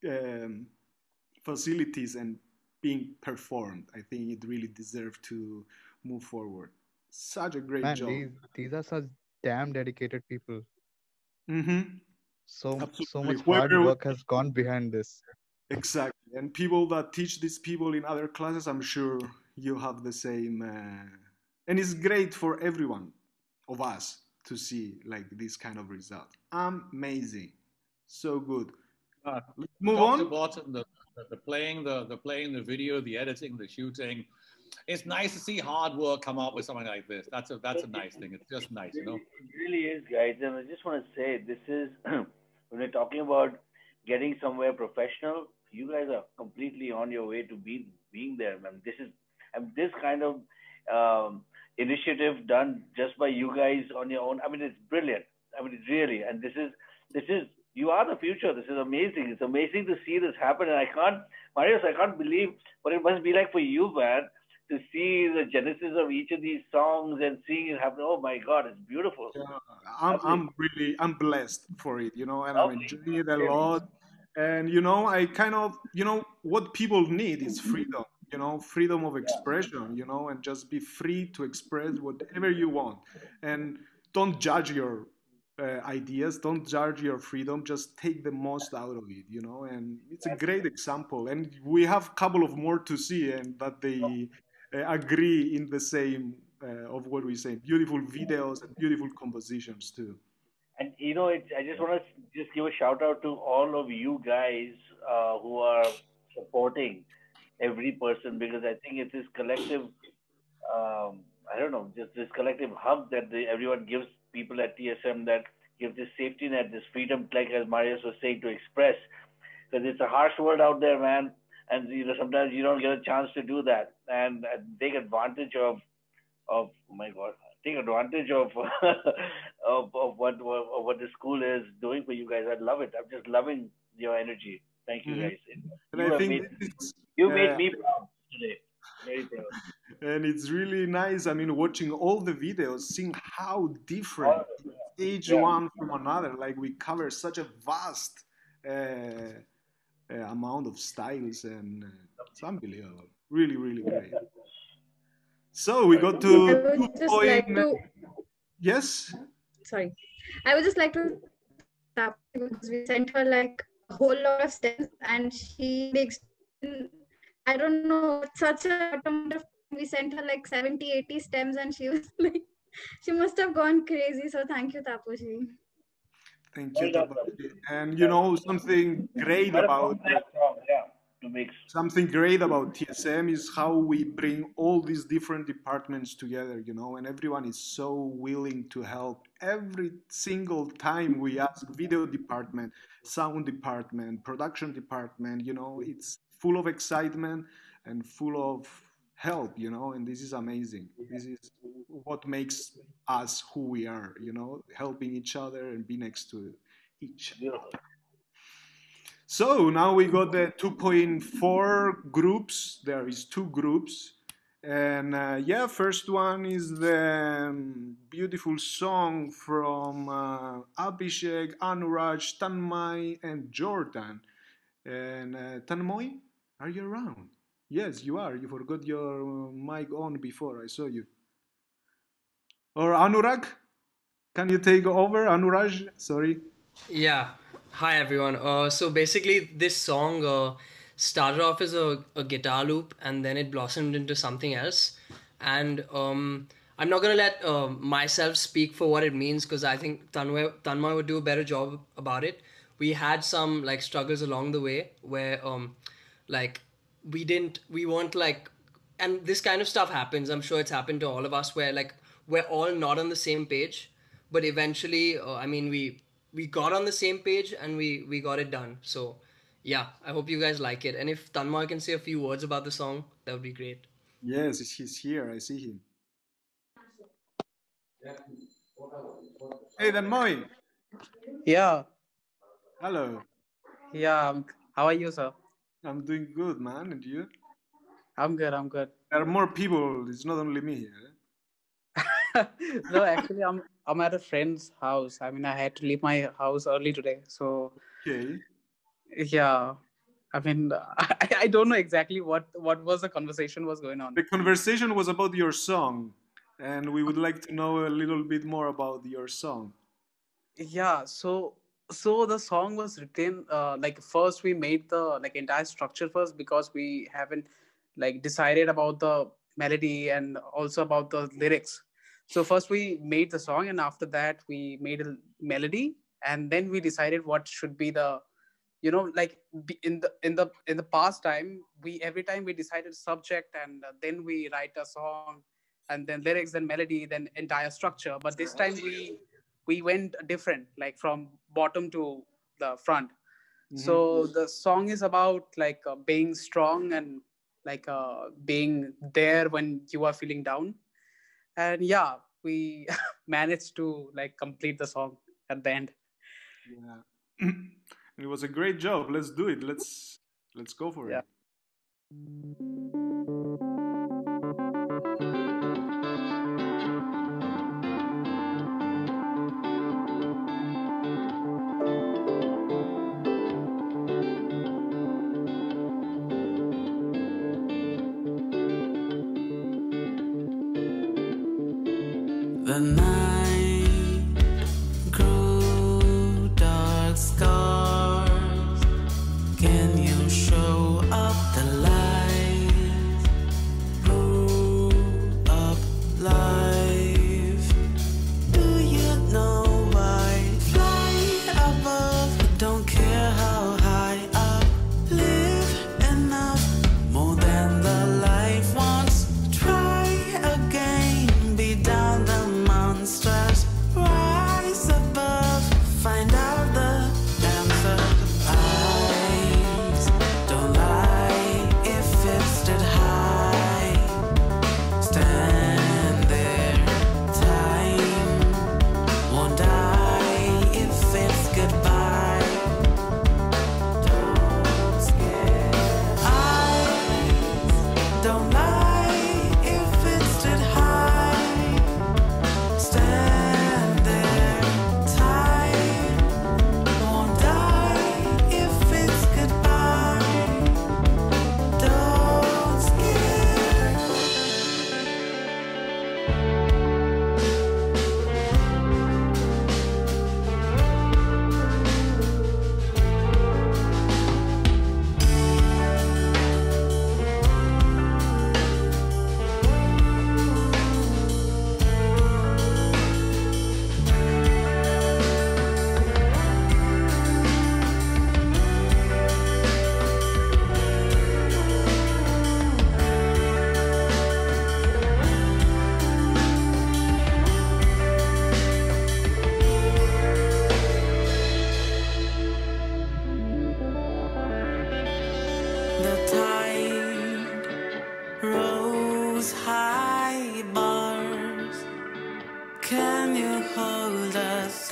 facilities and being performed. I think it really deserves to move forward. Such a great Man, job. these are such damn dedicated people. Mm-hmm. So Absolutely. much hard work has gone behind this. Exactly. And people that teach these people in other classes, I'm sure you have the same. And it's great for everyone of us to see like this kind of result. Amazing. So good. Let's move Top on. to bottom, the playing, the video, the editing, the shooting. It's nice to see hard work come out with something like this. That's a nice thing. It's just nice, you know. It really is, guys. And I just want to say, this is when we're talking about getting somewhere professional, you guys are completely on your way to being there, man. This kind of initiative done just by you guys on your own. I mean, it's brilliant. I mean, it's really, and this is you are the future. This is amazing. It's amazing to see this happen. And Marius, I can't believe what it must be like for you, man, to see the genesis of each of these songs and seeing it happen. Oh my God, it's beautiful. Yeah, I'm blessed for it, you know, and I'm enjoying it a lot. And you know, I kind of, you know, what people need is freedom, you know, freedom of expression, you know, and just be free to express whatever you want, and don't judge your ideas, don't judge your freedom, just take the most out of it, you know. And it's a great example, and we have a couple of more to see, and that they agree in the same of what we say. Beautiful videos and beautiful compositions too. And you know, I just want to just give a shout out to all of you guys who are supporting every person, because I think it's this collective, I don't know, just this collective hub that everyone gives people at TSM, that gives this safety net, this freedom, like as Marius was saying, to express. Because it's a harsh world out there, man. And sometimes you don't get a chance to do that, and take advantage of oh my God, take advantage of of what the school is doing for you guys. I love it. I'm just loving your energy. Thank you, guys. And I think You made me proud today. Very proud. And it's really nice. I mean, watching all the videos, seeing how different each one from another. Like we cover such a vast amount of styles, and it's unbelievable. Really, really great. So we got to. I would just like to. Yes. Sorry, I would just like to tap, because we sent her like a whole lot of stems, and she makes, I don't know, such a amount of. We sent her like 70, 80 stems, and she was like, she must have gone crazy. So thank you, Taposhi. Thank you, Taposhi. And you know something great about something great about TSM is how we bring all these different departments together, you know, and everyone is so willing to help. Every single time we ask video department, sound department, production department, you know, it's full of excitement and full of help, you know, and this is amazing. This is what makes us who we are, you know, helping each other and be next to each other. So now we got the 2.4 groups. There is 2 groups. And yeah, first one is the beautiful song from Abhishek, Anuraj, Tanmay, and Jordan. And Tanmay, are you around? Yes, you are. You forgot your mic on before. I saw you. Or Anurag? Can you take over? Anuraj, sorry. Yeah. Hi, everyone. So basically, this song started off as a guitar loop, and then it blossomed into something else. And I'm not going to let myself speak for what it means, because I think Tanmay would do a better job about it. We had some like struggles along the way where like we weren't like, and this kind of stuff happens. I'm sure it's happened to all of us, where like we're all not on the same page, but eventually, I mean, we got on the same page and we got it done. So yeah, I hope you guys like it. And if Tanmay can say a few words about the song, that would be great. Yes, he's here. I see him. Hey, Tanmay. Yeah. Hello. Yeah. How are you, sir? I'm doing good, man. And you? I'm good. I'm good. There are more people. It's not only me here. No, actually, I'm at a friend's house. I mean, I had to leave my house early today. So, okay. Yeah. I mean, I don't know exactly what was the conversation was going on. The conversation was about your song, and we would like to know a little bit more about your song. Yeah. So the song was written, like first we made the like entire structure first, because we haven't like decided about the melody and also about the lyrics. So first we made the song, and after that we made a melody, and then we decided what should be the, you know, like in the past time, every time we decided subject, and then we write a song, and then lyrics, then melody, then entire structure. But this time we went different, like from bottom to the front. Mm-hmm. So the song is about like being strong and like being there when you are feeling down. And yeah, we managed to like complete the song at the end. Yeah. It was a great job. Let's do it. Let's go for it. The night grew dark scars. Can you show up the light? Grew up life. Do you know why? Fly above, don't care how high up. Live and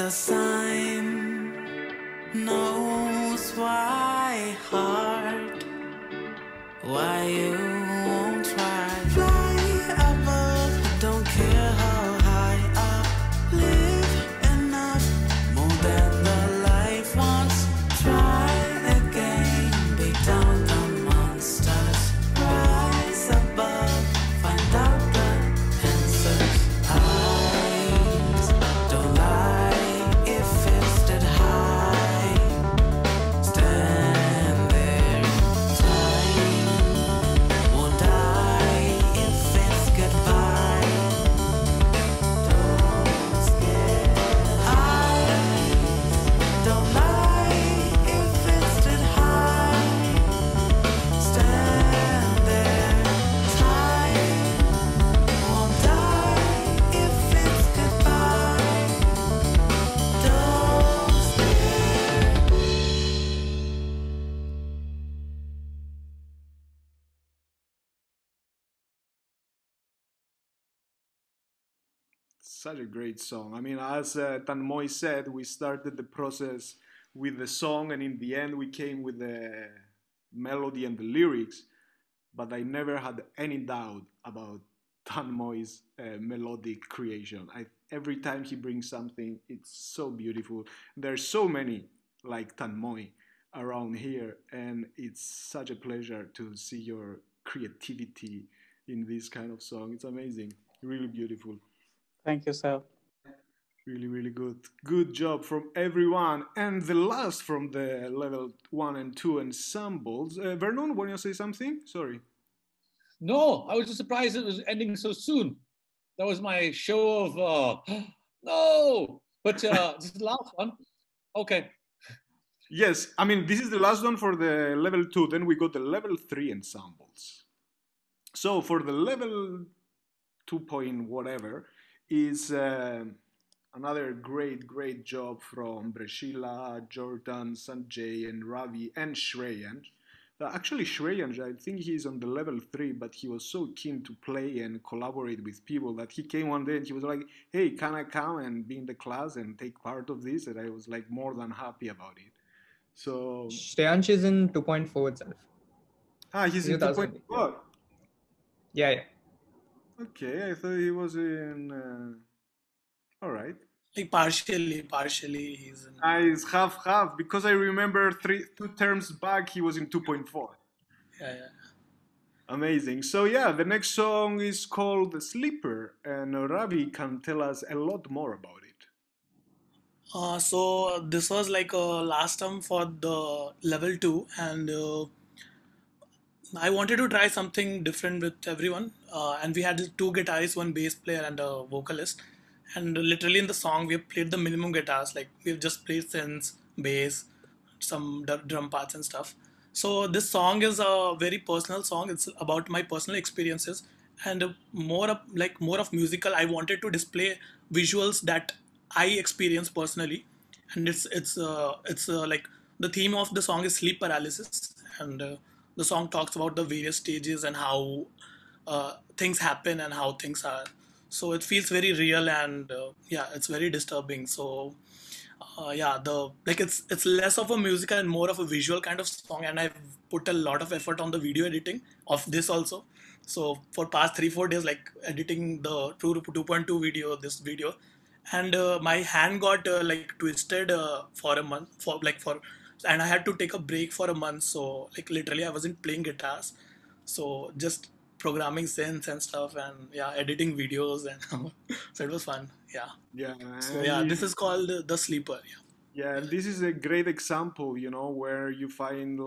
a sign knows why, heart, why you won't try. Fly above, don't care how high up. Live enough, more than the life wants. Try again, beat down the monsters. Rise above, find out the answers. Eyes don't lie if it's that high. Stand there, time won't die if it's goodbye. Don't scare. Eyes don't lie if it's that high. Stand there, time won't die if it's goodbye. Don't scare. Such a great song. I mean, as Tanmoy said, we started the process with the song, and in the end, we came with the melody and the lyrics. But I never had any doubt about Tanmoy's melodic creation. Every time he brings something, it's so beautiful. There's so many like Tanmoy around here, and it's such a pleasure to see your creativity in this kind of song. It's amazing, really beautiful. Thank you, sir. Really, really good. Good job from everyone. And the last from the level 1 and 2 ensembles. Vernon, want to say something? Sorry. No, I was just surprised it was ending so soon. That was my show of, no, but this is the last one. Okay. Yes, I mean, this is the last one for the level 2. Then we got the level 3 ensembles. So for the level 2 point whatever is another great job from Brashila, Jordan, Sanjay, and Ravi, and Shreyansh. Actually, Shreyansh, I think he's on the level 3, but he was so keen to play and collaborate with people that he came one day and he was like, hey, can I come and be in the class and take part of this? And I was like more than happy about it. So Shreyansh is in 2.4 itself. He's in 2.4. Yeah. Okay, I thought he was in. All right. Like partially he's in. It's half because I remember 2 terms back he was in 2.4. Yeah. Amazing. So yeah, the next song is called "The Sleeper," and Ravi can tell us a lot more about it. So this was like last term for the level 2, and I wanted to try something different with everyone. And we had 2 guitarists, 1 bass player, and a vocalist. And literally in the song, we have played the minimum guitars. Like we've just played synths, bass, some drum parts and stuff. So this song is a very personal song. It's about my personal experiences, and more of musical. I wanted to display visuals that I experienced personally, and it's like the theme of the song is sleep paralysis, and the song talks about the various stages and how things happen and how things are. So it feels very real, and it's very disturbing. So it's less of a musical and more of a visual kind of song, and I've put a lot of effort on the video editing of this also. So for past 3-4 days, like editing the 2.2 video, this video, and my hand got twisted for a month and I had to take a break for a month. So like literally I wasn't playing guitars, so just programming synths and stuff, and editing videos, and so it was fun. So this is called The Sleeper. Yeah, and this is a great example, where you find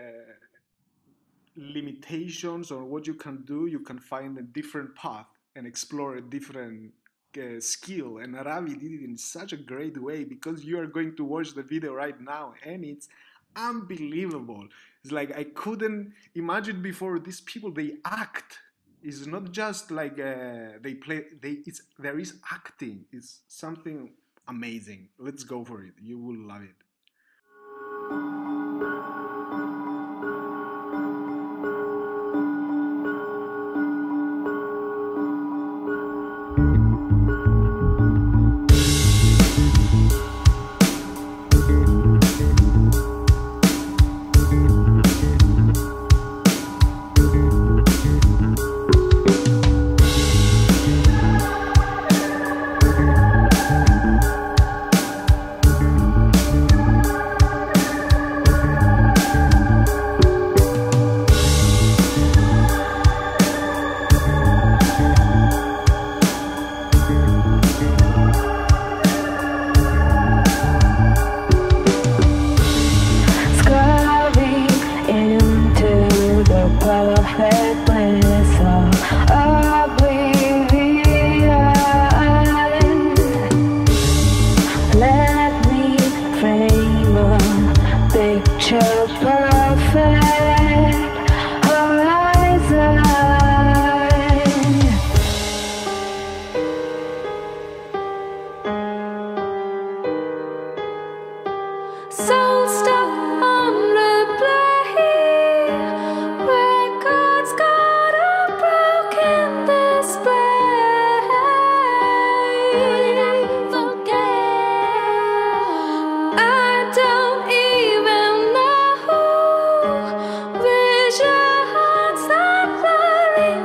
limitations on what you can do. You can find a different path and explore a different skill, and Ravi did it in such a great way, because you are going to watch the video right now and it's unbelievable. It's like I couldn't imagine before. These people, they act. It's not just like they play. There is acting. It's something amazing. Let's go for it. You will love it. perfect bliss of oblivion. Let me frame a picture perfect horizon. So stuck on replay, records got a broken display. I don't even know visions that blurry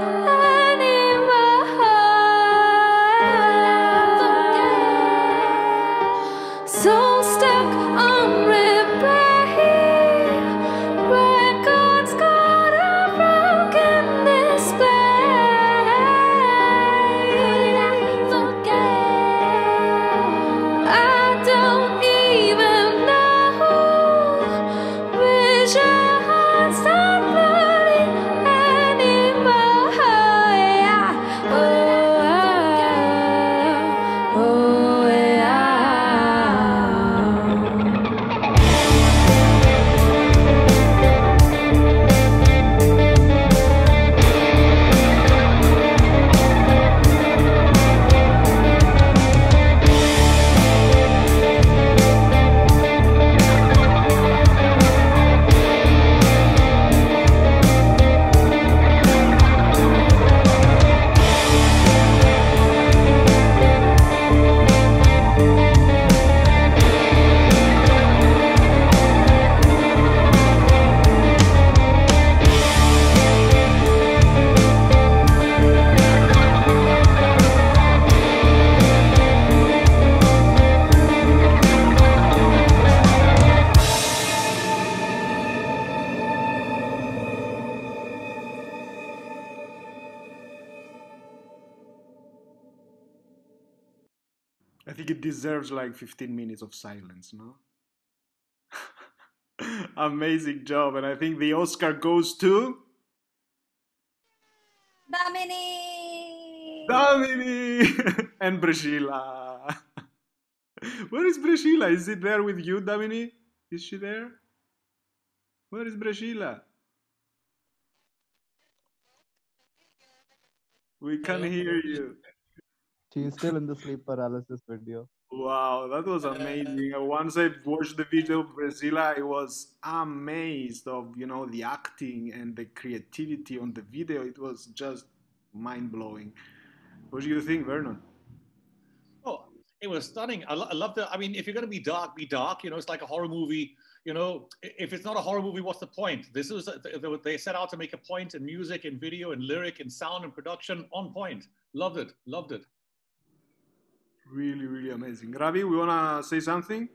anymore. So stuck on replay, records got a broken display. I don't even know visions that blurry anymore. Oh, yeah. I think it deserves like 15 minutes of silence, no? Amazing job, and I think the Oscar goes to Damini! Damini and Brashila. Where is Brashila? Is it there with you, Damini? Is she there? Where is Brashila? We can't hear you. She's still in the sleep paralysis video. Wow, that was amazing. Once I watched the video of Brazila, I was amazed of, the acting and the creativity on the video. It was just mind-blowing. What do you think, Vernon? Oh, it was stunning. I love the. I mean, if you're going to be dark, be dark. It's like a horror movie. If it's not a horror movie, what's the point? This was they set out to make a point in music, in video, in lyric, in sound, and production. On point. Loved it. Loved it. Really, really amazing. Ravi, we wanna say something?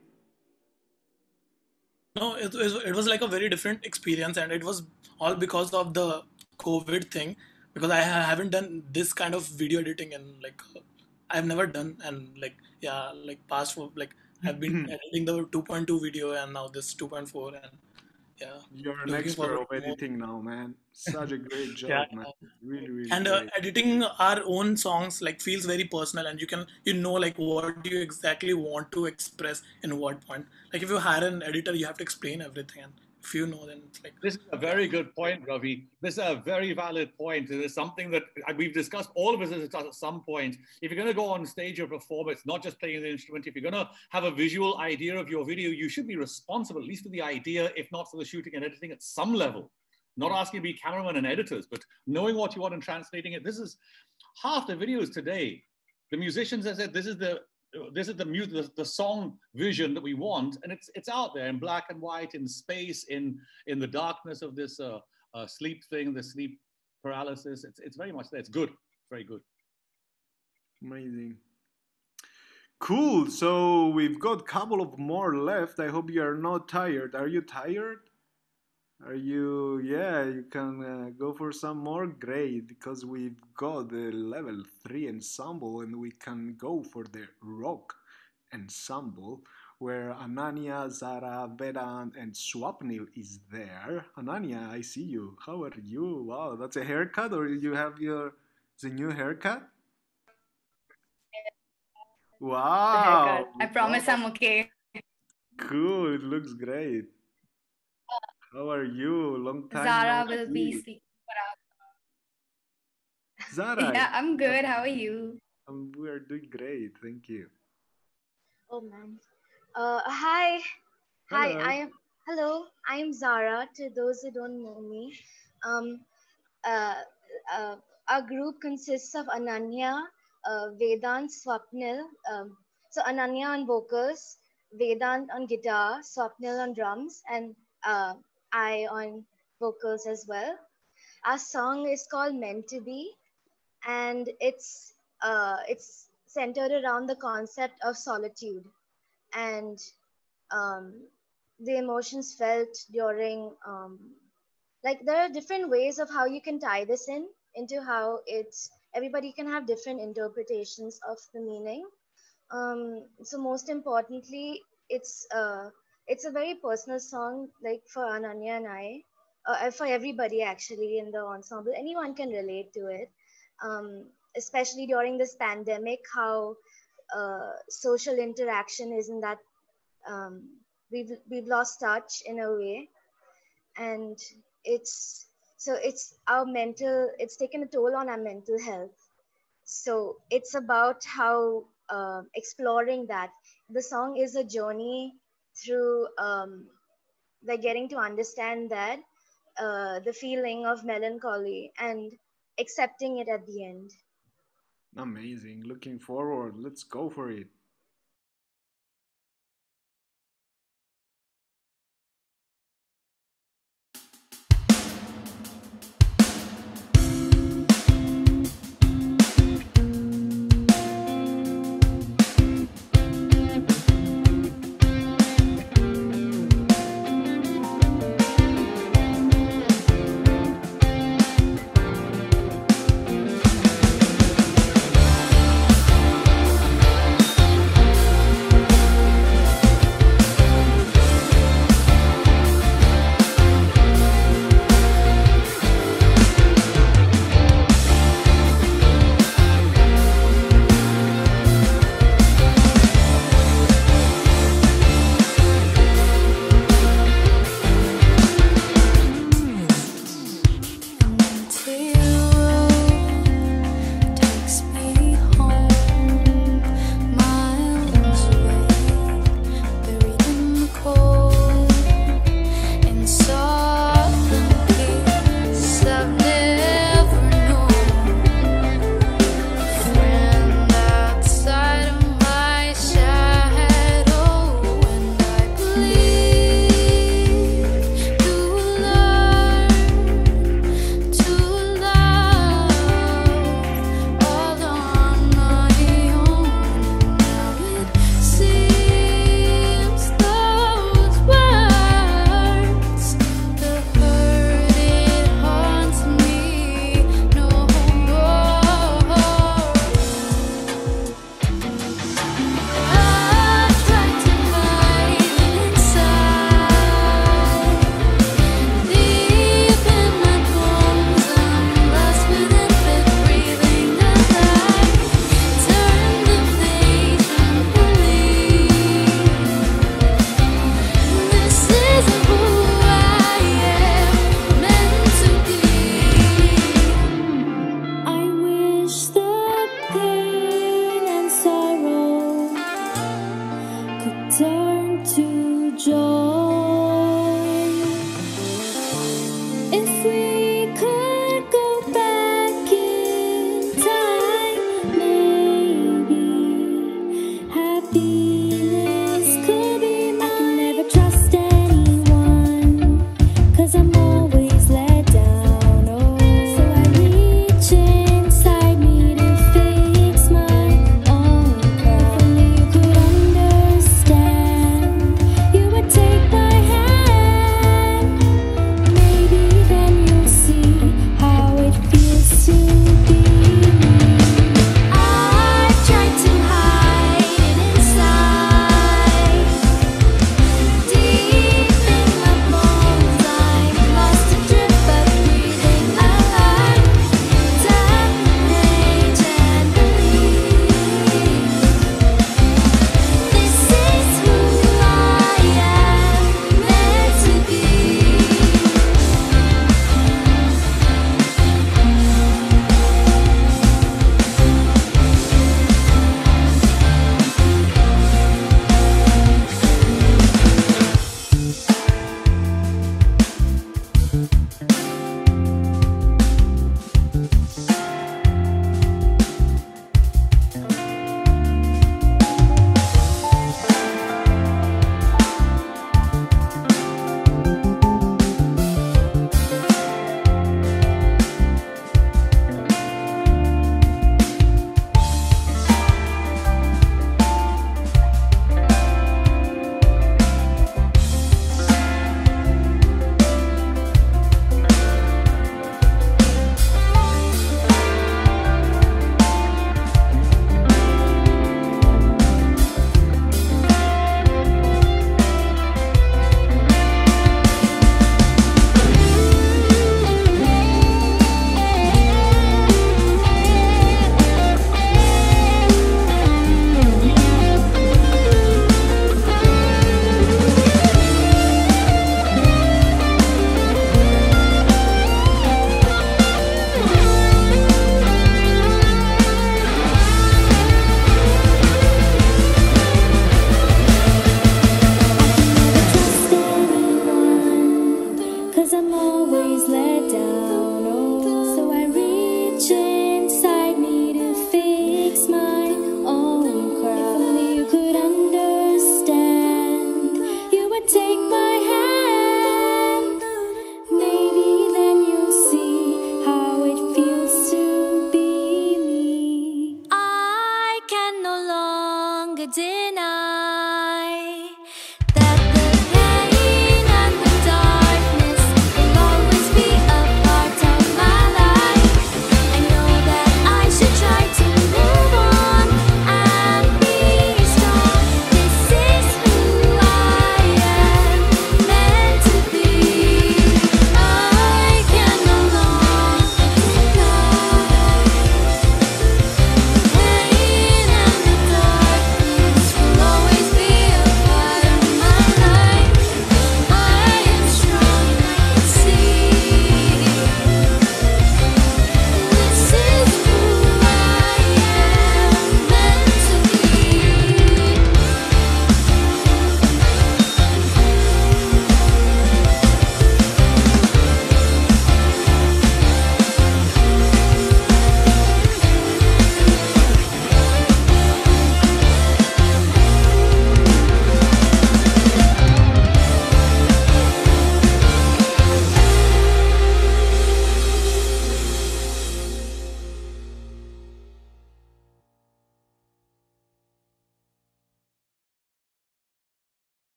No, it was like a very different experience, and it was all because of the COVID thing. Because I haven't done this kind of video editing, and I've never done, and past I've been editing the 2.2 video, and now this 2.4, and You're an looking expert forward of to more. editing now, man. Such a great job, Yeah, man. Really, really and great. editing our own songs feels very personal, and you know what do you exactly want to express in what point. Like if you hire an editor, you have to explain everything, and if you know, then it's This is a very good point, Ravi. This is a very valid point. It is something that we've discussed, all of us at some point. If you're going to go on stage or perform, it's not just playing the instrument. If you're going to have a visual idea of your video, you should be responsible, at least for the idea, if not for the shooting and editing at some level. Not asking to be cameramen and editors, but knowing what you want and translating it. This is half the videos today. The musicians have said, this is the song vision that we want, and it's out there in black and white, in space, in the darkness of this sleep thing, the sleep paralysis. It's very much there. It's good. It's very good. Amazing. Cool. So we've got a couple of more left. I hope you are not tired. Are you tired? Are you? Yeah, you can go for some more. Great, because we've got the level 3 ensemble, and we can go for the rock ensemble where Ananya, Zara, Vedant, and Swapnil is there. Ananya, I see you. How are you? Wow, that's a haircut, or you have the new haircut? The Wow, haircut. I promise I'm okay. cool. It looks great. How are you? Long time Zara no will be see. speaking for us. Zara, Yeah, I'm good. How are you? we are doing great. Thank you. Oh man. Hi. Hi, Hello. I am hello, I am Zara to those who don't know me. Um uh, uh our group consists of Ananya, Vedant, Swapnil. So Ananya on vocals, Vedant on guitar, Swapnil on drums, and I on vocals as well. Our song is called Meant to Be, and it's centered around the concept of solitude and um, the emotions felt during like there are different ways of how you can tie this into how it's everybody can have different interpretations of the meaning. So most importantly, it's a very personal song, like for Ananya and I, for everybody actually in the ensemble. Anyone can relate to it, especially during this pandemic. How social interaction isn't that um, we've lost touch in a way, and it's taken a toll on our mental health. So it's about how exploring that. The song is a journey through like getting to understand that the feeling of melancholy and accepting it at the end. Amazing. Looking forward. Let's go for it.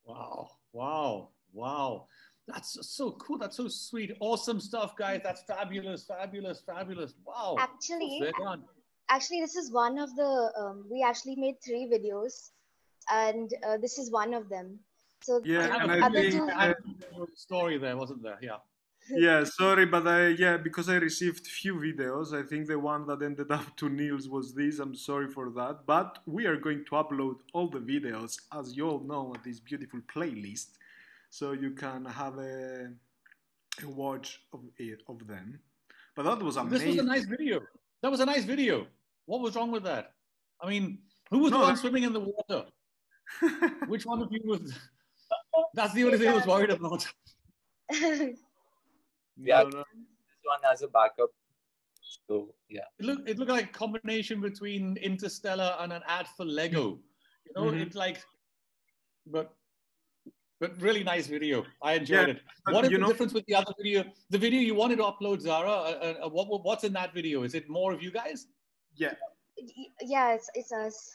Wow, wow, wow. That's so cool. That's so sweet. Awesome stuff, guys. That's fabulous, fabulous, fabulous. Wow. Actually, Well done. actually, this is one of the. We actually made 3 videos, and this is one of them. So Yeah, the and I other think two. Story there, wasn't there? Yeah. yeah, sorry, but because I received few videos, I think the one that ended up to Niels was this. I'm sorry for that, but we are going to upload all the videos, as you all know, at this beautiful playlist, so you can have a watch of them. But that was This amazing. was a nice video. That was a nice video. What was wrong with that? I mean, who was the one swimming in the water? Which one of you was? That's the only thing I was worried about. Yeah, No. this one has a backup. So yeah. It looked like a combination between Interstellar and an ad for Lego. You know, Mhm. it's like, but really nice video. I enjoyed Yeah, it. but What is you the know- difference with the other video? The video you wanted to upload, Zara. What's in that video? Is it more of you guys? Yeah. Yeah, it's us.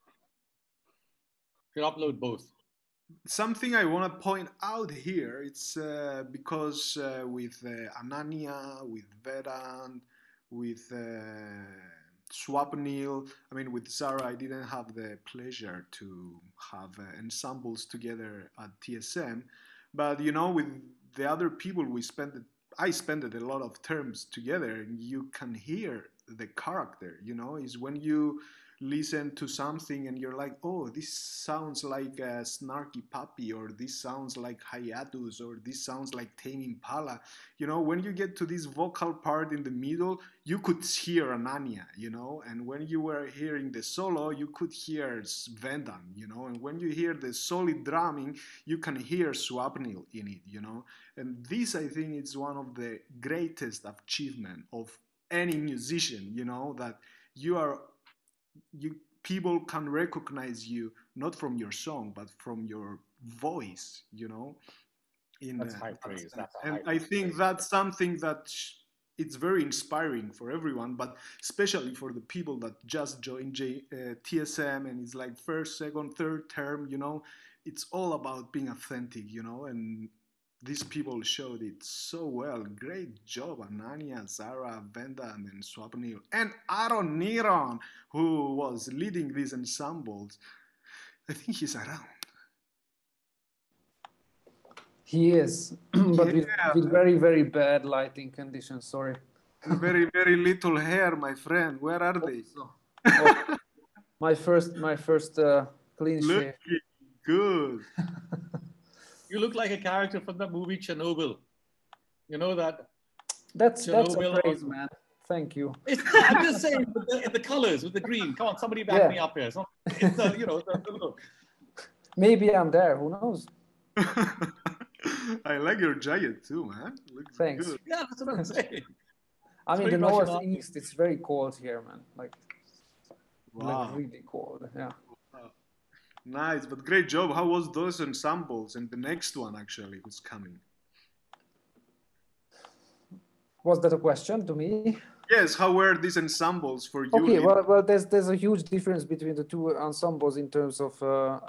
Should upload both. Something I want to point out here, it's because with Ananya, with Vedant, with Swapnil, I mean with Zara, I didn't have the pleasure to have ensembles together at TSM, but you know, with the other people I spent a lot of terms together, and you can hear the character, you know, is when you listen to something and you're like, oh, this sounds like a Snarky Puppy, or this sounds like Hiatus, or this sounds like Tame Impala. You know, when you get to this vocal part in the middle, you could hear Ananya, you know, and when you were hearing the solo, you could hear Vendan, you know, and when you hear the solid drumming, you can hear Swapnil in it, you know, and this, I think, is one of the greatest achievement of any musician, you know, that people can recognize you not from your song but from your voice, you know. That's high praise. That's a and high I think that's something that it's very inspiring for everyone, but especially for the people that just joined TSM and it's like first, second, third term, you know. It's all about being authentic, you know, and these people showed it so well. Great job, Ananya, Zara, Venda, and then Swapnil. And Aaron Niron, who was leading these ensembles. I think he's around. He is, but Yeah. with very, very bad lighting conditions. Sorry. Very, very little hair, my friend. Where are they? Oh, my first clean shave. Looking good. You look like a character from the movie Chernobyl. You know that? That's a Chernobyl praise, man. Thank you. I'm just saying, with the colors, with the green. Come on, somebody back Yeah. me up here. You know, the look. Maybe I'm there. Who knows? I like your jacket too, man. Looks Thanks. good. Yeah, that's what I'm saying. I mean, very the Russian northeast, it's very cold here, man. Like Wow. really cold. Yeah. Nice, but great job. How was those ensembles and the next one actually who's coming? Was that a question to me? Yes, how were these ensembles for you? Okay, well, there's a huge difference between the two ensembles in terms of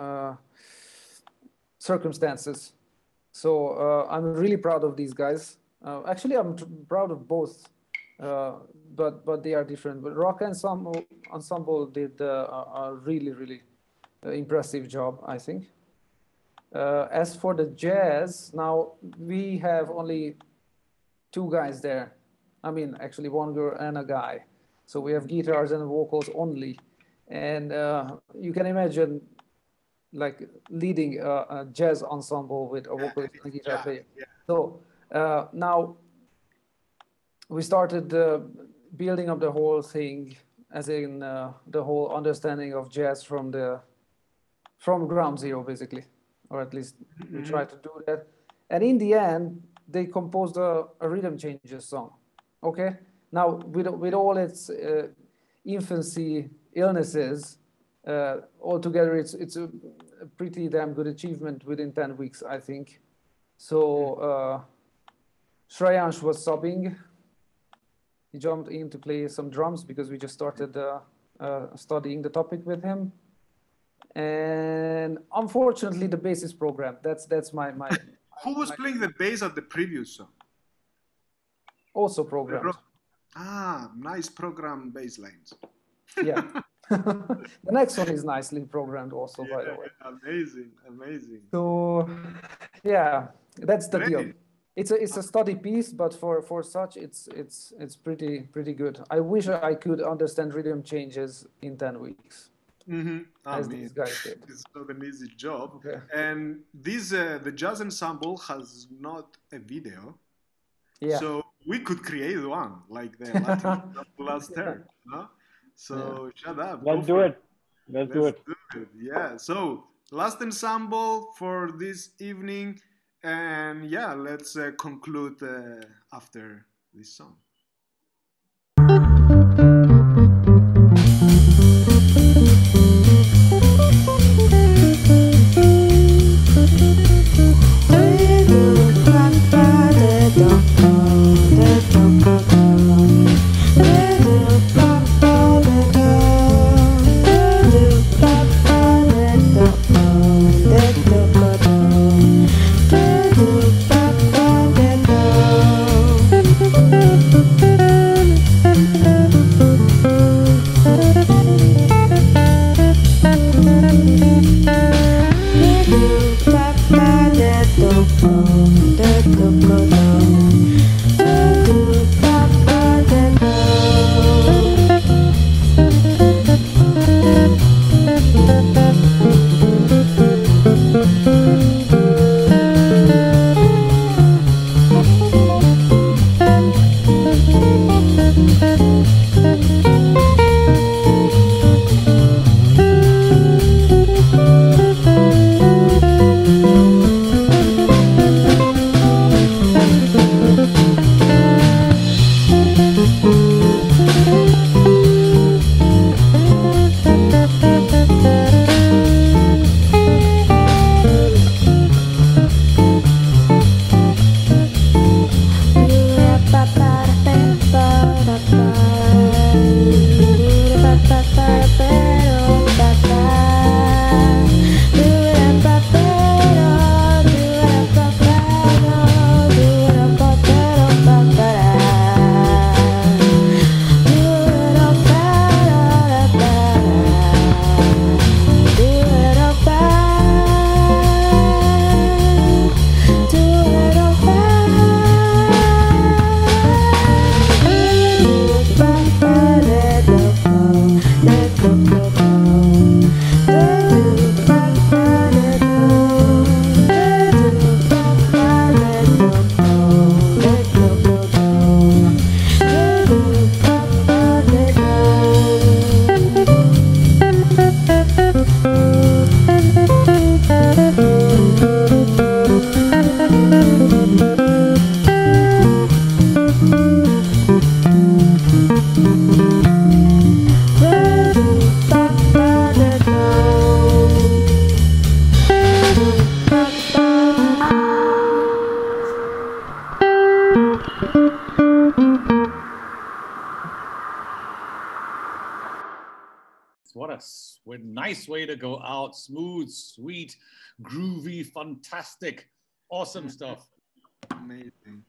circumstances. So I'm really proud of these guys. Actually, I'm proud of both, but they are different. But Rock Ensemble did a really impressive job, I think. As for the jazz, now we have only 2 guys there. I mean, actually 1 girl and a guy. So we have guitars and vocals only. And you can imagine like leading a jazz ensemble with a vocalist and a guitar player. So now we started building up the whole thing, as in the whole understanding of jazz from ground zero, basically, or at least we tried to do that. And in the end, they composed a rhythm changes song. Okay, now with all its infancy illnesses, altogether it's a pretty damn good achievement within 10 weeks, I think. So Shreyansh was subbing. He jumped in to play some drums because we just started studying the topic with him. and unfortunately the bass is programmed. That's my Who was playing the bass at the previous song? also programmed. Ah, nice program bass lines. Yeah. The next one is nicely programmed also, by the way. Amazing, amazing. So yeah, that's the deal. Great. It's a study piece, but for such it's pretty good. I wish I could understand rhythm changes in 10 weeks. Mm-hmm. I As mean, these guys did. it's not an easy job. Okay. And this the jazz ensemble has not a video, Yeah. so we could create one like the Latin ensemble last term. No? So shut up. Let's do it. Let's do it. Yeah. So last ensemble for this evening, and yeah, let's conclude after this song. What nice way to go out. Smooth, sweet, groovy, fantastic, awesome stuff. Amazing.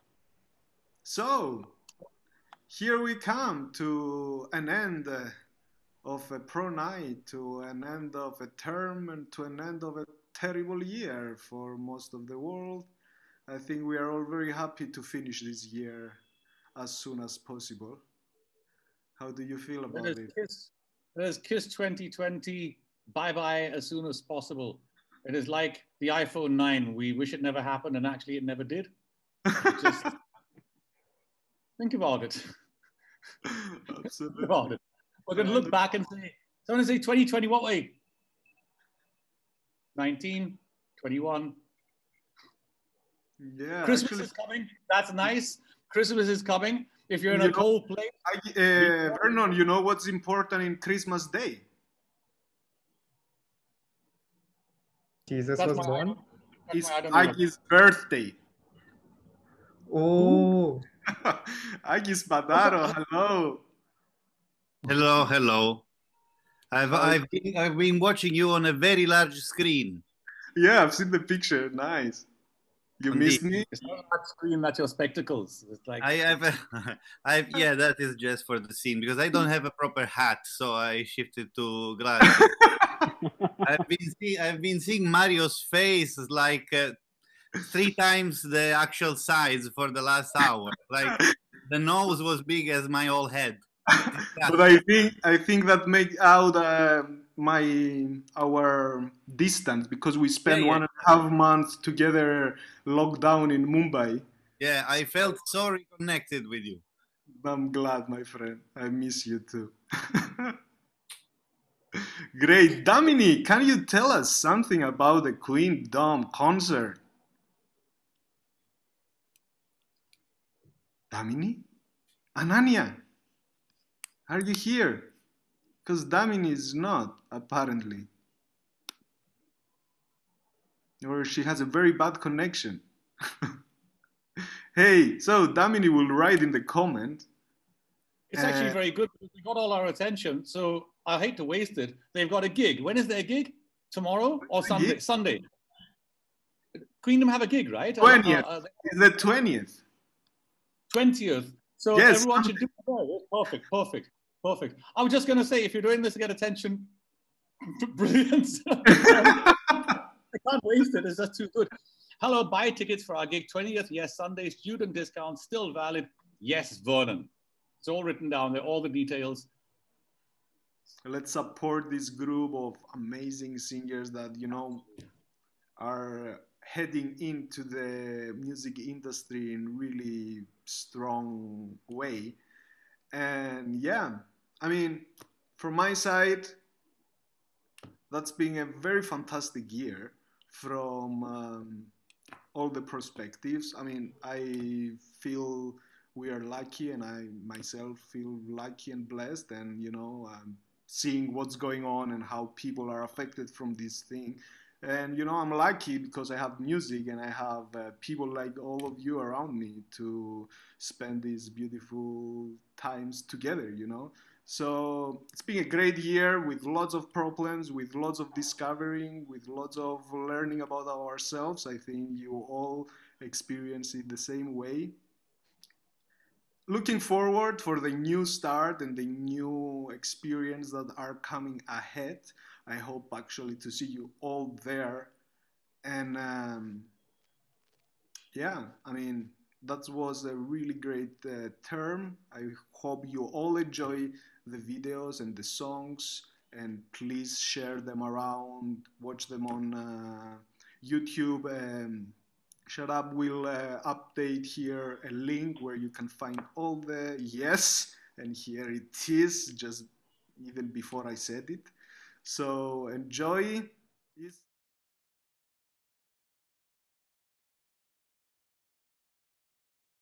So, here we come to an end of a pro night, to an end of a term, and to an end of a terrible year for most of the world. I think we are all very happy to finish this year as soon as possible. How do you feel about it? There's Kiss 2020, bye-bye as soon as possible. It is like the iPhone 9. We wish it never happened, and actually it never did. Just think about it. Absolutely. Think about it. We're going to look back and say, someone say 2020, what way? 19, 21. Yeah. Christmas is coming. That's nice. Christmas is coming. If you're in a cold place. Vernon, you know what's important in Christmas Day? Jesus was born. It's Agi's birthday. Oh. Agis Badaro, hello. Hello, hello. I've been watching you on a very large screen. Yeah, I've seen the picture. Nice. You missed me? It's not that screen, that's your spectacles. It's like Yeah, that is just for the scene because I don't have a proper hat, so I shifted to glasses. I've been seeing Mario's face like 3 times the actual size for the last hour. Like the nose was big as my whole head. But I think that make out our distance because we spent 1.5 months together locked down in Mumbai. Yeah, I felt so reconnected with you. I'm glad, my friend. I miss you too. Great. Damini, can you tell us something about the Queen Dom concert? Damini? Ananya? Are you here? Because Damini is not, apparently. Or she has a very bad connection. Hey, so Damini will write in the comment. it's actually very good because they got all our attention. So I hate to waste it. They've got a gig. When is their gig? Tomorrow or Sunday? Gig? Sunday. Queendom have a gig, right? 20th. It's the 20th. 20th. So Yes, everyone should do it. Perfect. I was just going to say, if you're doing this to get attention, brilliant. I can't waste it. It's just too good. Hello, buy tickets for our gig 20th. Yes, Sunday. Student discount still valid. Yes, Vernon. It's all written down there, all the details. Let's support this group of amazing singers that, you know, are heading into the music industry in really strong way. And yeah, I mean, from my side, that's been a very fantastic year from all the perspectives. I mean, I feel we are lucky, and I myself feel lucky and blessed, and you know, seeing what's going on and how people are affected from this thing. And you know, I'm lucky because I have music and I have people like all of you around me to spend these beautiful times together, you know. So it's been a great year with lots of problems, with lots of discovering, with lots of learning about ourselves. I think you all experience it the same way. Looking forward for the new start and the new experience that are coming ahead. I hope actually to see you all there. And yeah, I mean, that was a really great term. I hope you all enjoy the videos and the songs, and please share them around, watch them on YouTube. Shut Up will update here a link where you can find all the yes, and here it is, just even before I said it. So enjoy.